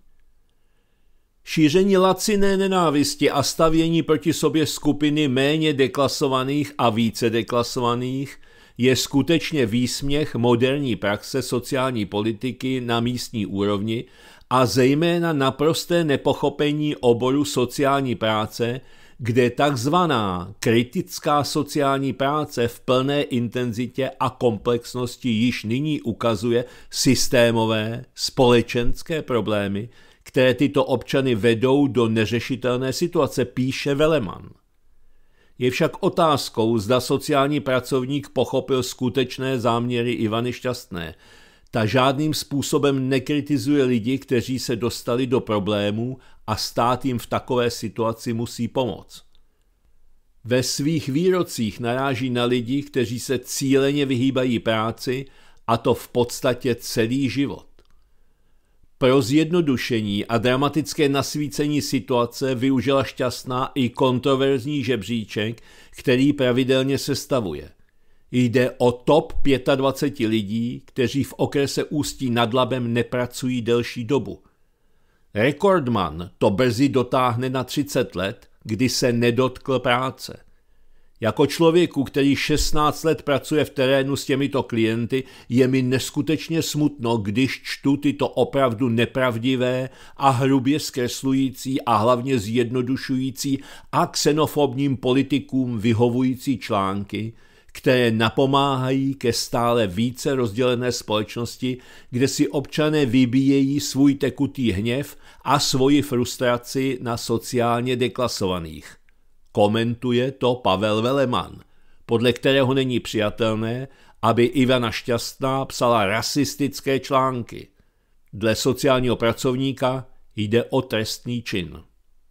Šíření laciné nenávisti a stavění proti sobě skupiny méně deklasovaných a více deklasovaných je skutečně výsměch moderní praxe sociální politiky na místní úrovni a zejména naprosté nepochopení oboru sociální práce, kde takzvaná kritická sociální práce v plné intenzitě a komplexnosti již nyní ukazuje systémové společenské problémy, které tyto občany vedou do neřešitelné situace, píše Veleman. Je však otázkou, zda sociální pracovník pochopil skutečné záměry Ivany Šťastné. Ta žádným způsobem nekritizuje lidi, kteří se dostali do problémů a stát jim v takové situaci musí pomoct. Ve svých výrocích naráží na lidi, kteří se cíleně vyhýbají práci, a to v podstatě celý život. Pro zjednodušení a dramatické nasvícení situace využila Šťastná i kontroverzní žebříček, který pravidelně sestavuje. Jde o top 25 lidí, kteří v okrese Ústí nad Labem nepracují delší dobu. Rekordman to brzy dotáhne na 30 let, kdy se nedotkl práce. Jako člověku, který 16 let pracuje v terénu s těmito klienty, je mi neskutečně smutno, když čtu tyto opravdu nepravdivé a hrubě zkreslující a hlavně zjednodušující a xenofobním politikům vyhovující články, které napomáhají ke stále více rozdělené společnosti, kde si občané vybíjejí svůj tekutý hněv a svoji frustraci na sociálně deklasovaných. Komentuje to Pavel Veleman, podle kterého není přijatelné, aby Ivana Šťastná psala rasistické články. Dle sociálního pracovníka jde o trestný čin.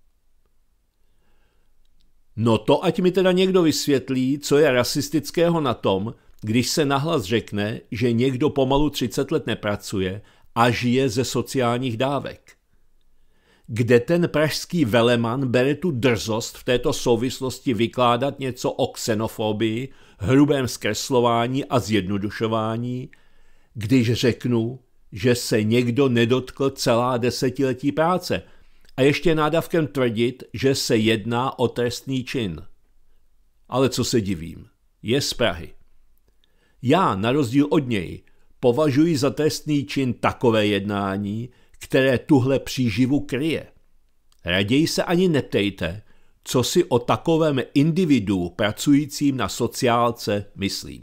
No to ať mi teda někdo vysvětlí, co je rasistického na tom, když se nahlas řekne, že někdo pomalu 30 let nepracuje a žije ze sociálních dávek. Kde ten pražský Veleman bere tu drzost v této souvislosti vykládat něco o xenofobii, hrubém zkreslování a zjednodušování, když řeknu, že se někdo nedotkl celá desetiletí práce a ještě nádavkem tvrdit, že se jedná o trestný čin. Ale co se divím, je z Prahy. Já, na rozdíl od něj, považuji za trestný čin takové jednání, které tuhle příživu kryje. Raději se ani neptejte, co si o takovém individu pracujícím na sociálce myslím.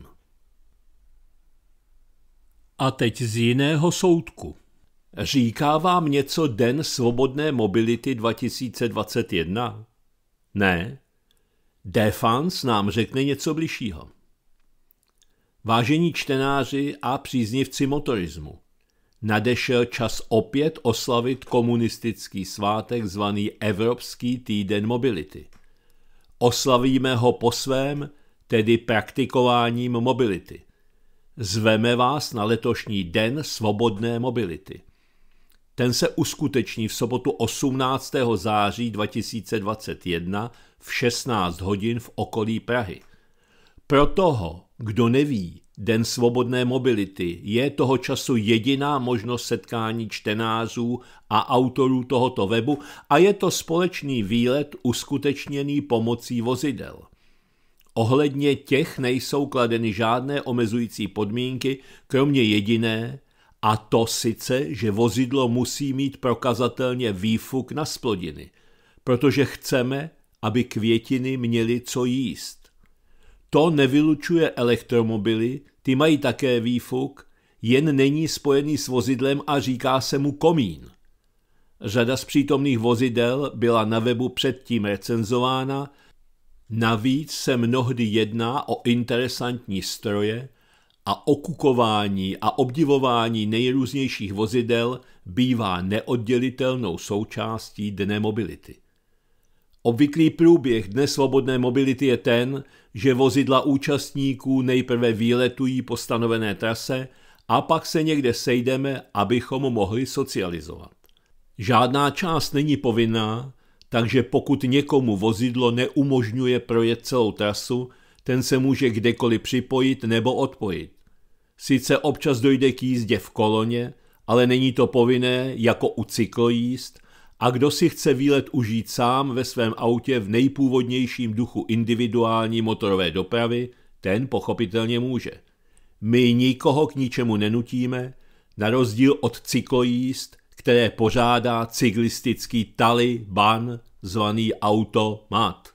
A teď z jiného soudku. Říká vám něco Den svobodné mobility 2021? Ne? Defans nám řekne něco bližšího. Vážení čtenáři a příznivci motorismu, nadešel čas opět oslavit komunistický svátek zvaný Evropský týden mobility. Oslavíme ho po svém, tedy praktikováním mobility. Zveme vás na letošní Den svobodné mobility. Ten se uskuteční v sobotu 18. září 2021 v 16 hodin v okolí Prahy. Pro toho, kdo neví, Den svobodné mobility je toho času jediná možnost setkání čtenářů a autorů tohoto webu a je to společný výlet uskutečněný pomocí vozidel. Ohledně těch nejsou kladeny žádné omezující podmínky, kromě jediné, a to sice, že vozidlo musí mít prokazatelně výfuk na zplodiny, protože chceme, aby květiny měly co jíst. To nevylučuje elektromobily, ty mají také výfuk, jen není spojený s vozidlem a říká se mu komín. Řada z přítomných vozidel byla na webu předtím recenzována, navíc se mnohdy jedná o interesantní stroje a okukování a obdivování nejrůznějších vozidel bývá neoddělitelnou součástí Dne mobility. Obvyklý průběh Dne svobodné mobility je ten, že vozidla účastníků nejprve výletují po stanovené trase a pak se někde sejdeme, abychom mohli socializovat. Žádná část není povinná, takže pokud někomu vozidlo neumožňuje projet celou trasu, ten se může kdekoliv připojit nebo odpojit. Sice občas dojde k jízdě v koloně, ale není to povinné jako u cyklojízd a kdo si chce výlet užít sám ve svém autě v nejpůvodnějším duchu individuální motorové dopravy, ten pochopitelně může. My nikoho k ničemu nenutíme, na rozdíl od cyklojízd, které pořádá cyklistický Taliban zvaný Automat.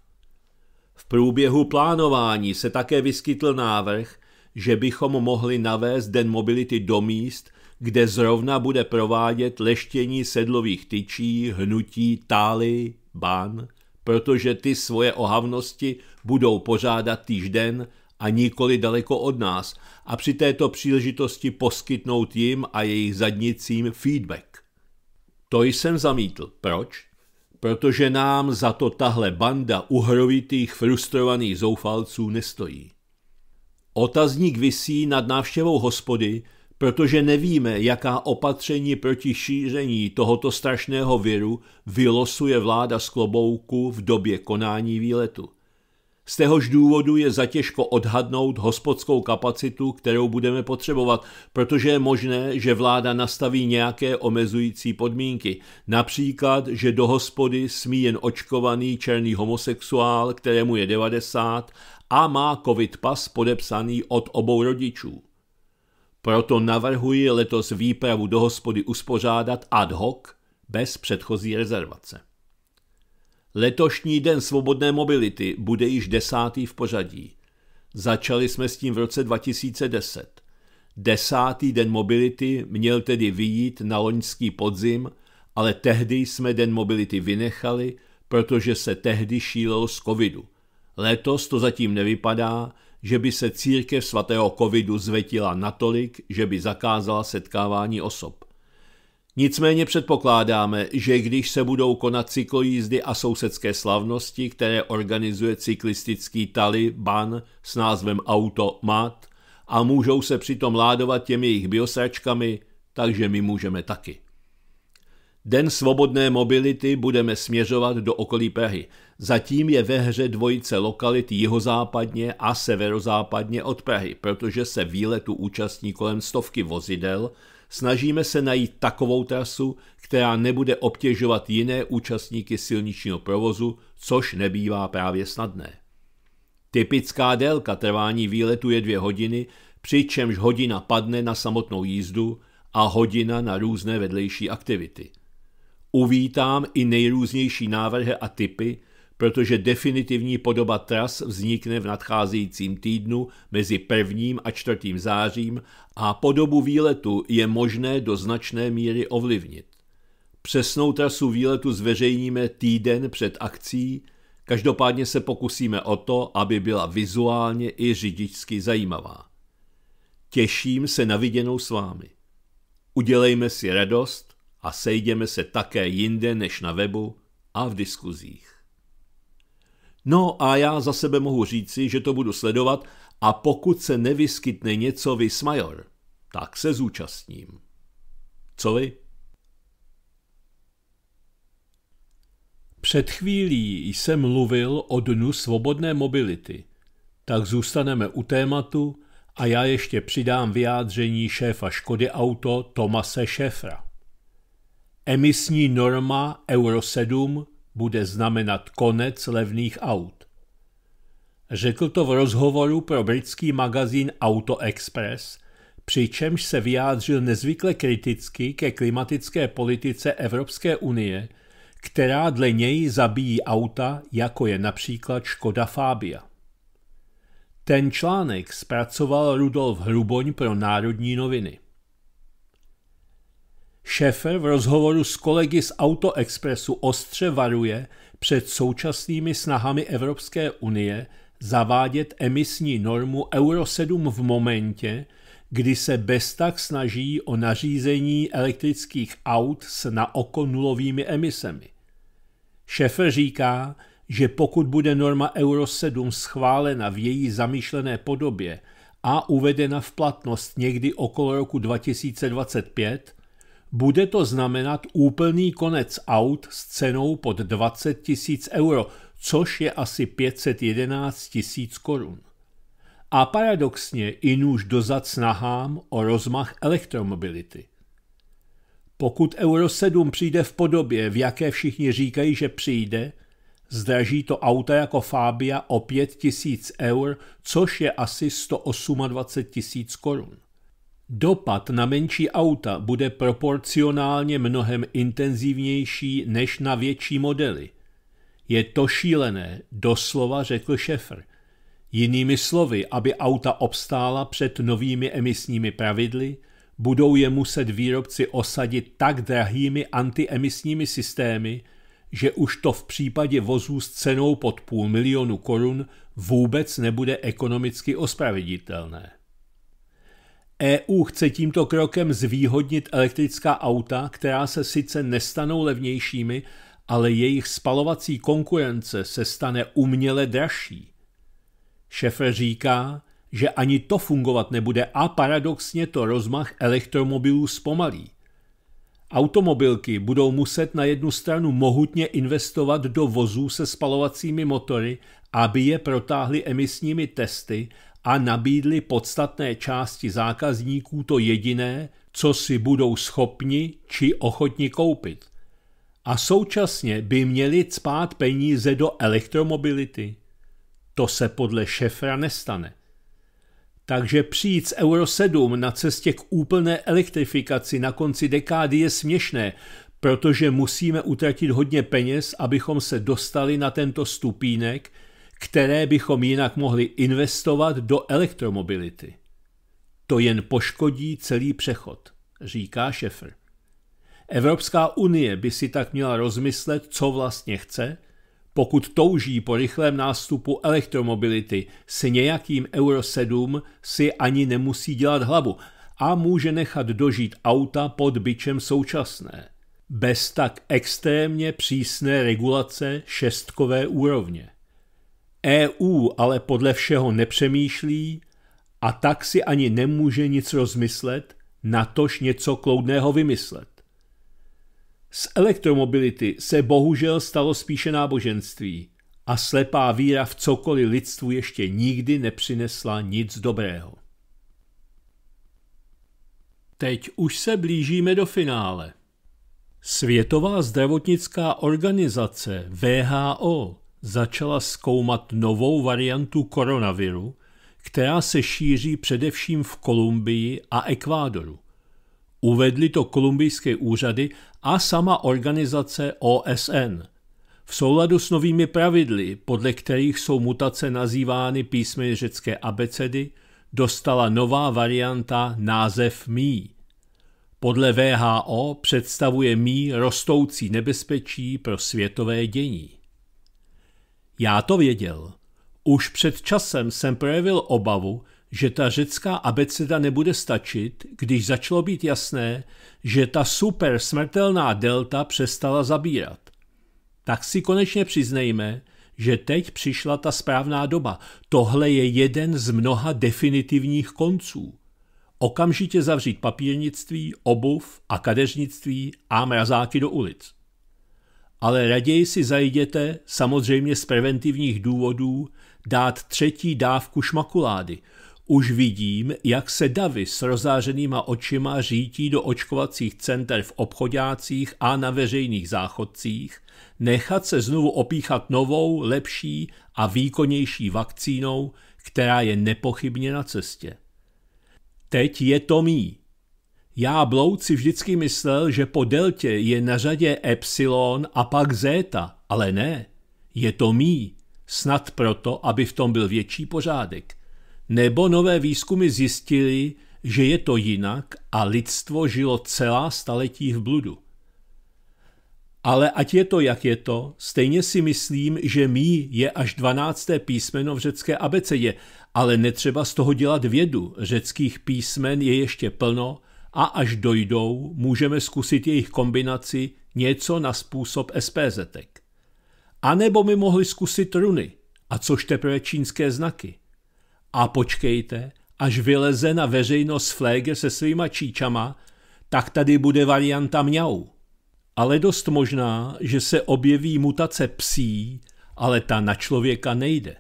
V průběhu plánování se také vyskytl návrh, že bychom mohli navést Den mobility do míst, kde zrovna bude provádět leštění sedlových tyčí hnutí Taliban, protože ty svoje ohavnosti budou pořádat týž den a nikoli daleko od nás a při této příležitosti poskytnout jim a jejich zadnicím feedback. To jsem zamítl. Proč? Protože nám za to tahle banda uhrovitých frustrovaných zoufalců nestojí. Otazník visí nad návštěvou hospody, protože nevíme, jaká opatření proti šíření tohoto strašného viru vylosuje vláda z klobouku v době konání výletu. Z téhož důvodu je zatěžko odhadnout hospodskou kapacitu, kterou budeme potřebovat, protože je možné, že vláda nastaví nějaké omezující podmínky. Například, že do hospody smí jen očkovaný černý homosexuál, kterému je 90 a má covid pas podepsaný od obou rodičů. Proto navrhuji letos výpravu do hospody uspořádat ad hoc, bez předchozí rezervace. Letošní Den svobodné mobility bude již 10. v pořadí. Začali jsme s tím v roce 2010. 10. Den mobility měl tedy vyjít na loňský podzim, ale tehdy jsme Den mobility vynechali, protože se tehdy šílelo z covidu. Letos to zatím nevypadá, že by se církev svatého covidu zvetila natolik, že by zakázala setkávání osob. Nicméně předpokládáme, že když se budou konat cyklojízdy a sousedské slavnosti, které organizuje cyklistický Taliban s názvem Automat a můžou se přitom ládovat těmi jejich biosračkami, takže my můžeme taky. Den svobodné mobility budeme směřovat do okolí Prahy. Zatím je ve hře dvojice lokalit jihozápadně a severozápadně od Prahy, protože se výletu účastní kolem 100 vozidel. Snažíme se najít takovou trasu, která nebude obtěžovat jiné účastníky silničního provozu, což nebývá právě snadné. Typická délka trvání výletu je 2 hodiny, přičemž hodina padne na samotnou jízdu a hodina na různé vedlejší aktivity. Uvítám i nejrůznější návrhy a tipy, protože definitivní podoba tras vznikne v nadcházejícím týdnu mezi 1. a 4. zářím a podobu výletu je možné do značné míry ovlivnit. Přesnou trasu výletu zveřejníme týden před akcí, každopádně se pokusíme o to, aby byla vizuálně i řidičsky zajímavá. Těším se na viděnou s vámi. Udělejme si radost a sejděme se také jinde než na webu a v diskuzích. No a já za sebe mohu říci, že to budu sledovat a pokud se nevyskytne něco vis major, tak se zúčastním. Co vy? Před chvílí jsem mluvil o Dnu svobodné mobility, tak zůstaneme u tématu a já ještě přidám vyjádření šéfa Škody Auto Tomase Schäffera. Emisní norma Euro 7 bude znamenat konec levných aut. Řekl to v rozhovoru pro britský magazín Auto Express, přičemž se vyjádřil nezvykle kriticky ke klimatické politice Evropské unie, která dle něj zabíjí auta, jako je například Škoda Fabia. Ten článek zpracoval Rudolf Hruboň pro Národní noviny. Schäffer v rozhovoru s kolegy z Auto Expressu ostře varuje před současnými snahami Evropské unie zavádět emisní normu Euro 7 v momentě, kdy se beztak snaží o nařízení elektrických aut s na oko nulovými emisemi. Schäffer říká, že pokud bude norma Euro 7 schválena v její zamýšlené podobě a uvedena v platnost někdy okolo roku 2025, bude to znamenat úplný konec aut s cenou pod 20 000 euro, což je asi 511 000 korun. A paradoxně i nůž dozad snahám o rozmach elektromobility. Pokud Euro 7 přijde v podobě, v jaké všichni říkají, že přijde, zdraží to auta jako Fabia o 5 000 eur, což je asi 128 000 korun. Dopad na menší auta bude proporcionálně mnohem intenzivnější než na větší modely. Je to šílené, doslova řekl Schäffer. Jinými slovy, aby auta obstála před novými emisními pravidly, budou je muset výrobci osadit tak drahými antiemisními systémy, že už to v případě vozů s cenou pod 500 000 korun vůbec nebude ekonomicky ospravedlnitelné. EU chce tímto krokem zvýhodnit elektrická auta, která se sice nestanou levnějšími, ale jejich spalovací konkurence se stane uměle dražší. Schäffer říká, že ani to fungovat nebude a paradoxně to rozmach elektromobilů zpomalí. Automobilky budou muset na jednu stranu mohutně investovat do vozů se spalovacími motory, aby je protáhly emisními testy a nabídli podstatné části zákazníků to jediné, co si budou schopni či ochotni koupit. A současně by měli cpát peníze do elektromobility. To se podle Schäffera nestane. Takže přijít z Euro 7 na cestě k úplné elektrifikaci na konci dekády je směšné, protože musíme utratit hodně peněz, abychom se dostali na tento stupínek, které bychom jinak mohli investovat do elektromobility. To jen poškodí celý přechod, říká Schäffer. Evropská unie by si tak měla rozmyslet, co vlastně chce, pokud touží po rychlém nástupu elektromobility s nějakým Euro 7 si ani nemusí dělat hlavu a může nechat dožít auta pod bičem současné, bez tak extrémně přísné regulace šestkové úrovně. EU ale podle všeho nepřemýšlí a tak si ani nemůže nic rozmyslet, natož něco kloudného vymyslet. Z elektromobility se bohužel stalo spíše náboženství a slepá víra v cokoliv lidstvu ještě nikdy nepřinesla nic dobrého. Teď už se blížíme do finále. Světová zdravotnická organizace WHO začala zkoumat novou variantu koronaviru, která se šíří především v Kolumbii a Ekvádoru. Uvedly to kolumbijské úřady a sama organizace OSN. V souladu s novými pravidly, podle kterých jsou mutace nazývány písmeny řecké abecedy, dostala nová varianta název mí. Podle WHO představuje mí rostoucí nebezpečí pro světové dění. Já to věděl. Už před časem jsem projevil obavu, že ta řecká abeceda nebude stačit, když začalo být jasné, že ta super smrtelná delta přestala zabírat. Tak si konečně přiznejme, že teď přišla ta správná doba. Tohle je jeden z mnoha definitivních konců. Okamžitě zavřít papírnictví, obuv a kadeřnictví a mrazáky do ulic. Ale raději si zajděte, samozřejmě z preventivních důvodů, dát 3. dávku šmakulády. Už vidím, jak se davy s rozářenýma očima řítí do očkovacích center v obchodácích a na veřejných záchodcích, nechat se znovu opíchat novou, lepší a výkonnější vakcínou, která je nepochybně na cestě. Teď je to mí. Já bloud si vždycky myslel, že po deltě je na řadě epsilon a pak zéta, ale ne. Je to mí. Snad proto, aby v tom byl větší pořádek. Nebo nové výzkumy zjistily, že je to jinak a lidstvo žilo celá staletí v bludu. Ale ať je to, jak je to, stejně si myslím, že mí je až 12. písmeno v řecké abecedě, ale netřeba z toho dělat vědu. Řeckých písmen je ještě plno a až dojdou, můžeme zkusit jejich kombinaci něco na způsob SPZ-tek. A nebo my mohli zkusit runy, a což teprve čínské znaky. A počkejte, až vyleze na veřejnost Fléger se svýma číčama, tak tady bude varianta mňau. Ale dost možná, že se objeví mutace psí, ale ta na člověka nejde.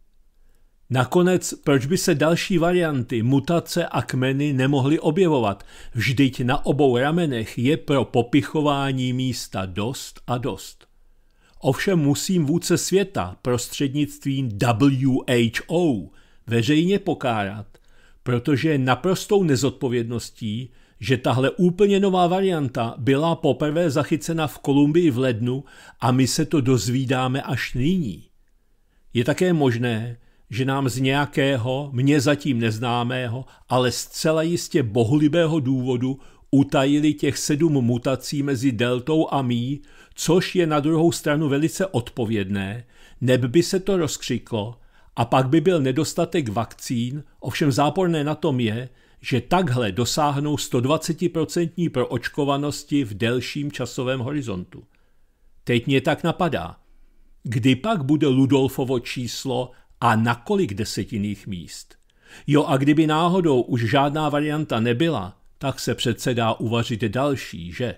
Nakonec, proč by se další varianty, mutace a kmeny nemohly objevovat? Vždyť na obou ramenech je pro popichování místa dost a dost. Ovšem musím vůdce světa prostřednictvím WHO veřejně pokárat, protože je naprostou nezodpovědností, že tahle úplně nová varianta byla poprvé zachycena v Kolumbii v lednu a my se to dozvídáme až nyní. Je také možné, že nám z nějakého, mně zatím neznámého, ale zcela jistě bohulibého důvodu utajili těch 7 mutací mezi deltou a mí, což je na druhou stranu velice odpovědné, neb by se to rozkřiklo a pak by byl nedostatek vakcín, ovšem záporné na tom je, že takhle dosáhnou 120% proočkovanosti v delším časovém horizontu. Teď mě tak napadá, kdy pak bude Ludolfovo číslo a na kolik desetinných míst? Jo, a kdyby náhodou už žádná varianta nebyla, tak se přece dá uvařit další, že?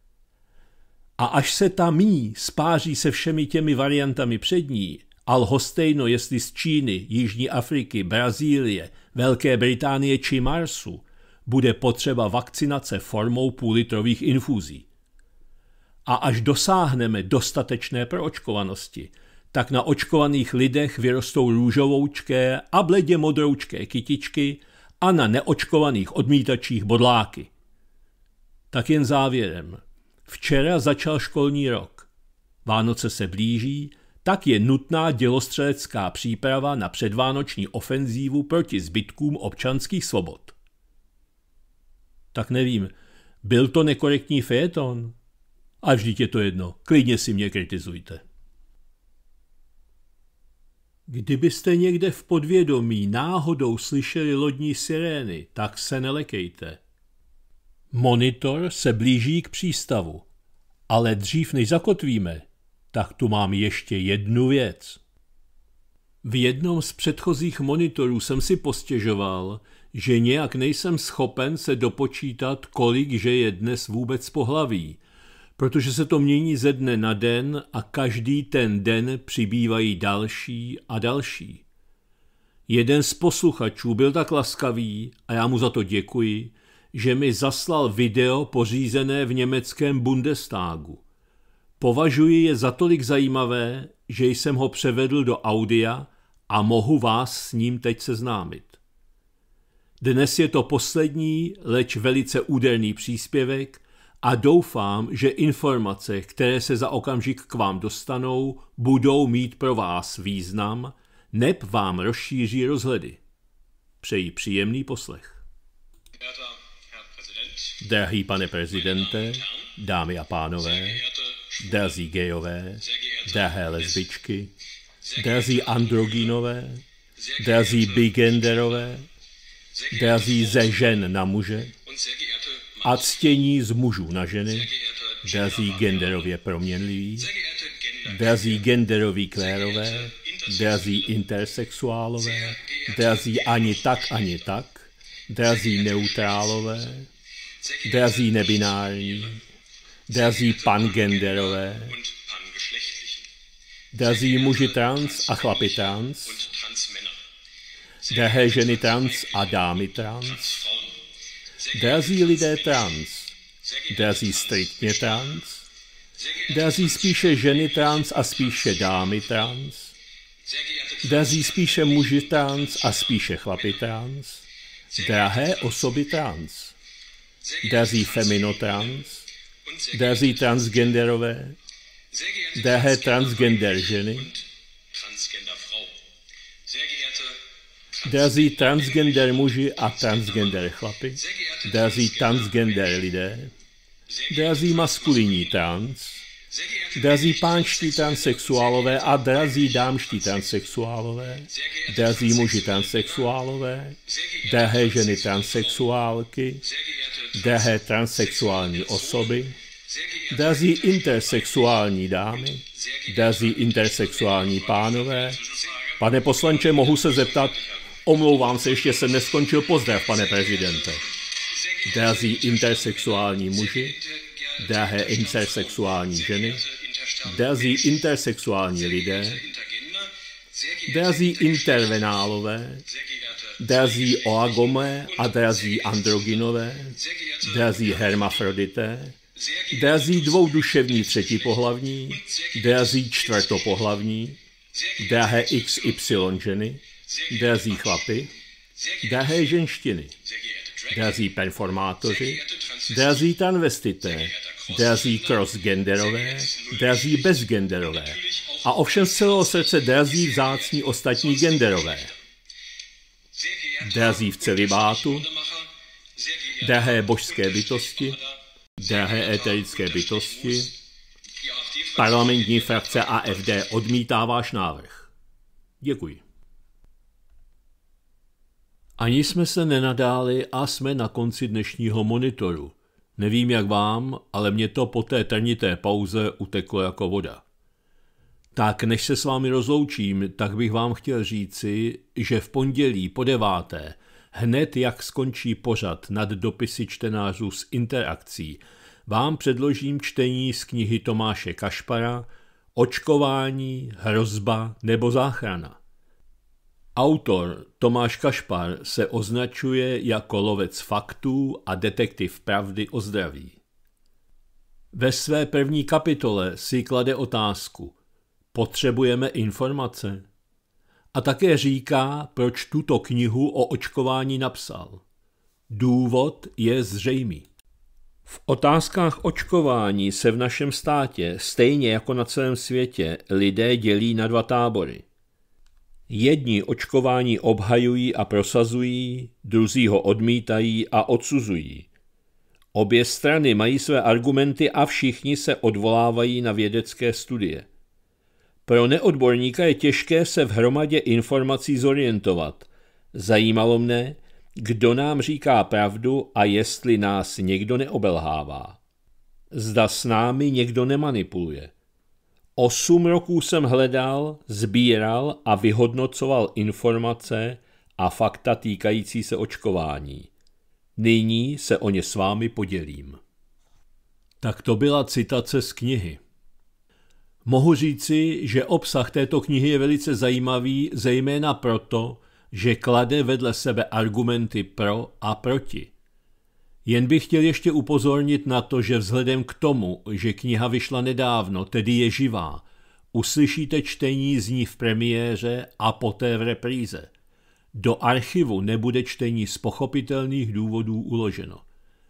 A až se ta mí spáří se všemi těmi variantami před ní, a lhostejno jestli z Číny, Jižní Afriky, Brazílie, Velké Británie či Marsu, bude potřeba vakcinace formou půllitrových infuzí. A až dosáhneme dostatečné proočkovanosti, tak na očkovaných lidech vyrostou růžovoučké a bledě modroučké kytičky a na neočkovaných odmítačích bodláky. Tak jen závěrem. Včera začal školní rok. Vánoce se blíží, tak je nutná dělostřelecká příprava na předvánoční ofenzívu proti zbytkům občanských svobod. Tak nevím, byl to nekorektní fejeton? A vždyť je to jedno, klidně si mě kritizujte. Kdybyste někde v podvědomí náhodou slyšeli lodní sirény, tak se nelekejte. Monitor se blíží k přístavu, ale dřív než zakotvíme, tak tu mám ještě jednu věc. V jednom z předchozích monitorů jsem si postěžoval, že nějak nejsem schopen se dopočítat, kolik že je dnes vůbec pohlaví, protože se to mění ze dne na den a každý ten den přibývají další a další. Jeden z posluchačů byl tak laskavý, a já mu za to děkuji, že mi zaslal video pořízené v německém Bundestagu. Považuji je za tolik zajímavé, že jsem ho převedl do audia a mohu vás s ním teď seznámit. Dnes je to poslední, leč velice úderný příspěvek a doufám, že informace, které se za okamžik k vám dostanou, budou mít pro vás význam, neb vám rozšíří rozhledy. Přeji příjemný poslech. Drahý pane prezidente, dámy a pánové, drazí gejové, drahé lesbičky, drazí androgynové, drazí bigenderové, drazí ze žen na muže a ctění z mužů na ženy, drazí genderově proměnliví, drazí genderoví klérové, drazí intersexuálové, drazí ani tak, drazí neutrálové, drazí nebinární, drazí pangenderové, drazí muži trans a chlapi trans, drahé ženy trans a dámy trans, drazí lidé trans, drazí striktně trans, drazí spíše ženy trans a spíše dámy trans, drazí spíše muži trans a spíše chlapi trans, drahé osoby trans, drazí feminotrans, drazí transgenderové, drahé transgender ženy, drazí transgender muži a transgender chlapi, drazí transgender lidé, drazí maskulinní trans, drazí pánští transsexuálové a drazí dámští transsexuálové, drazí muži transsexuálové, drahé ženy transsexuálky, drahé transsexuální osoby, drazí intersexuální dámy, drazí intersexuální pánové. Pane poslanče, mohu se zeptat? Omlouvám se, ještě jsem neskončil. Pozdrav, pane prezidente. Drazí intersexuální muži, drahé intersexuální ženy, drazí intersexuální lidé, drazí intervenálové, drazí oagomé a drazí androgynové, drazí hermafrodité, drazí dvouduševní třetipohlavní, drazí čtvrtopohlavní, drahé XY ženy, drazí chlapy, drahé ženštiny, drazí performátoři, drazí transvestité, drazí crossgenderové, drazí bezgenderové a ovšem z celého srdce drazí vzácní ostatní genderové. Drazí v celibátu, drahé božské bytosti, drahé éterické bytosti, parlamentní frakce AfD odmítá váš návrh. Děkuji. Ani jsme se nenadáli a jsme na konci dnešního monitoru. Nevím jak vám, ale mě to po té trnité pauze uteklo jako voda. Tak než se s vámi rozloučím, tak bych vám chtěl říci, že v pondělí po 9. hned jak skončí pořad nad dopisy čtenářů s interakcí, vám předložím čtení z knihy Tomáše Kašpara Očkování, hrozba nebo záchrana. Autor Tomáš Kašpar se označuje jako lovec faktů a detektiv pravdy o zdraví. Ve své první kapitole si klade otázku: potřebujeme informace? A také říká, proč tuto knihu o očkování napsal. Důvod je zřejmý. V otázkách očkování se v našem státě, stejně jako na celém světě, lidé dělí na dva tábory. Jedni očkování obhajují a prosazují, druzí ho odmítají a odsuzují. Obě strany mají své argumenty a všichni se odvolávají na vědecké studie. Pro neodborníka je těžké se v hromadě informací zorientovat. Zajímalo mne, kdo nám říká pravdu a jestli nás někdo neobelhává. Zda s námi někdo nemanipuluje. 8 roků jsem hledal, sbíral a vyhodnocoval informace a fakta týkající se očkování. Nyní se o ně s vámi podělím. Tak to byla citace z knihy. Mohu říci, že obsah této knihy je velice zajímavý, zejména proto, že klade vedle sebe argumenty pro a proti. Jen bych chtěl ještě upozornit na to, že vzhledem k tomu, že kniha vyšla nedávno, tedy je živá, uslyšíte čtení z ní v premiéře a poté v repríze. Do archivu nebude čtení z pochopitelných důvodů uloženo.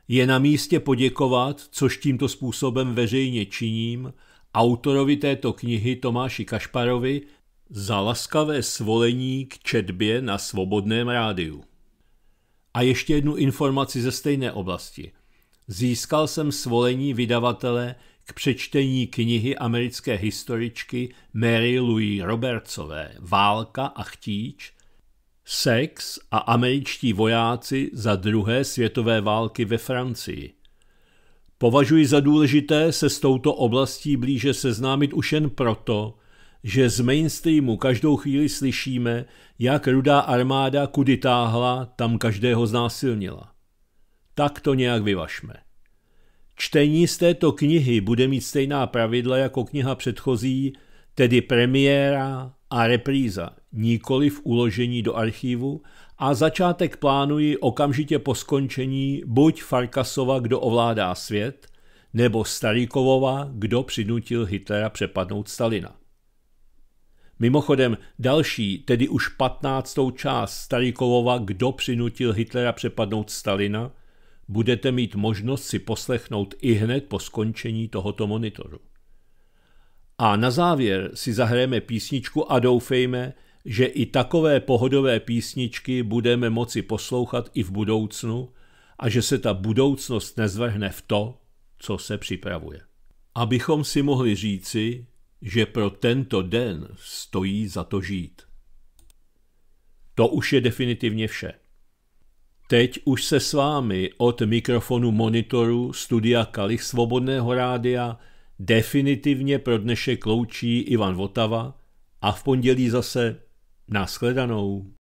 Je na místě poděkovat, což tímto způsobem veřejně činím, autorovi této knihy Tomáši Kašparovi za laskavé svolení k četbě na Svobodném rádiu. A ještě jednu informaci ze stejné oblasti. Získal jsem svolení vydavatele k přečtení knihy americké historičky Mary Louise Robertsové Válka a chtíč, Sex a američtí vojáci za druhé světové války ve Francii. Považuji za důležité se s touto oblastí blíže seznámit už jen proto, že z mainstreamu každou chvíli slyšíme, jak Rudá armáda kudy táhla, tam každého znásilnila. Tak to nějak vyvažme. Čtení z této knihy bude mít stejná pravidla jako kniha předchozí, tedy premiéra a repríza, nikoliv uložení do archivu, a začátek plánuji okamžitě po skončení buď Farkasova Kdo ovládá svět, nebo Starykovova Kdo přinutil Hitlera přepadnout Stalina. Mimochodem další, tedy už 15. část Starykovova Kdo přinutil Hitlera přepadnout Stalina, budete mít možnost si poslechnout ihned po skončení tohoto monitoru. A na závěr si zahrajeme písničku a doufejme, že i takové pohodové písničky budeme moci poslouchat i v budoucnu a že se ta budoucnost nezvrhne v to, co se připravuje. Abychom si mohli říci, že pro tento den stojí za to žít. To už je definitivně vše. Teď už se s vámi od mikrofonu monitoru studia Kalich Svobodného rádia definitivně pro dnešek loučí Ivan Votava a v pondělí zase nashledanou.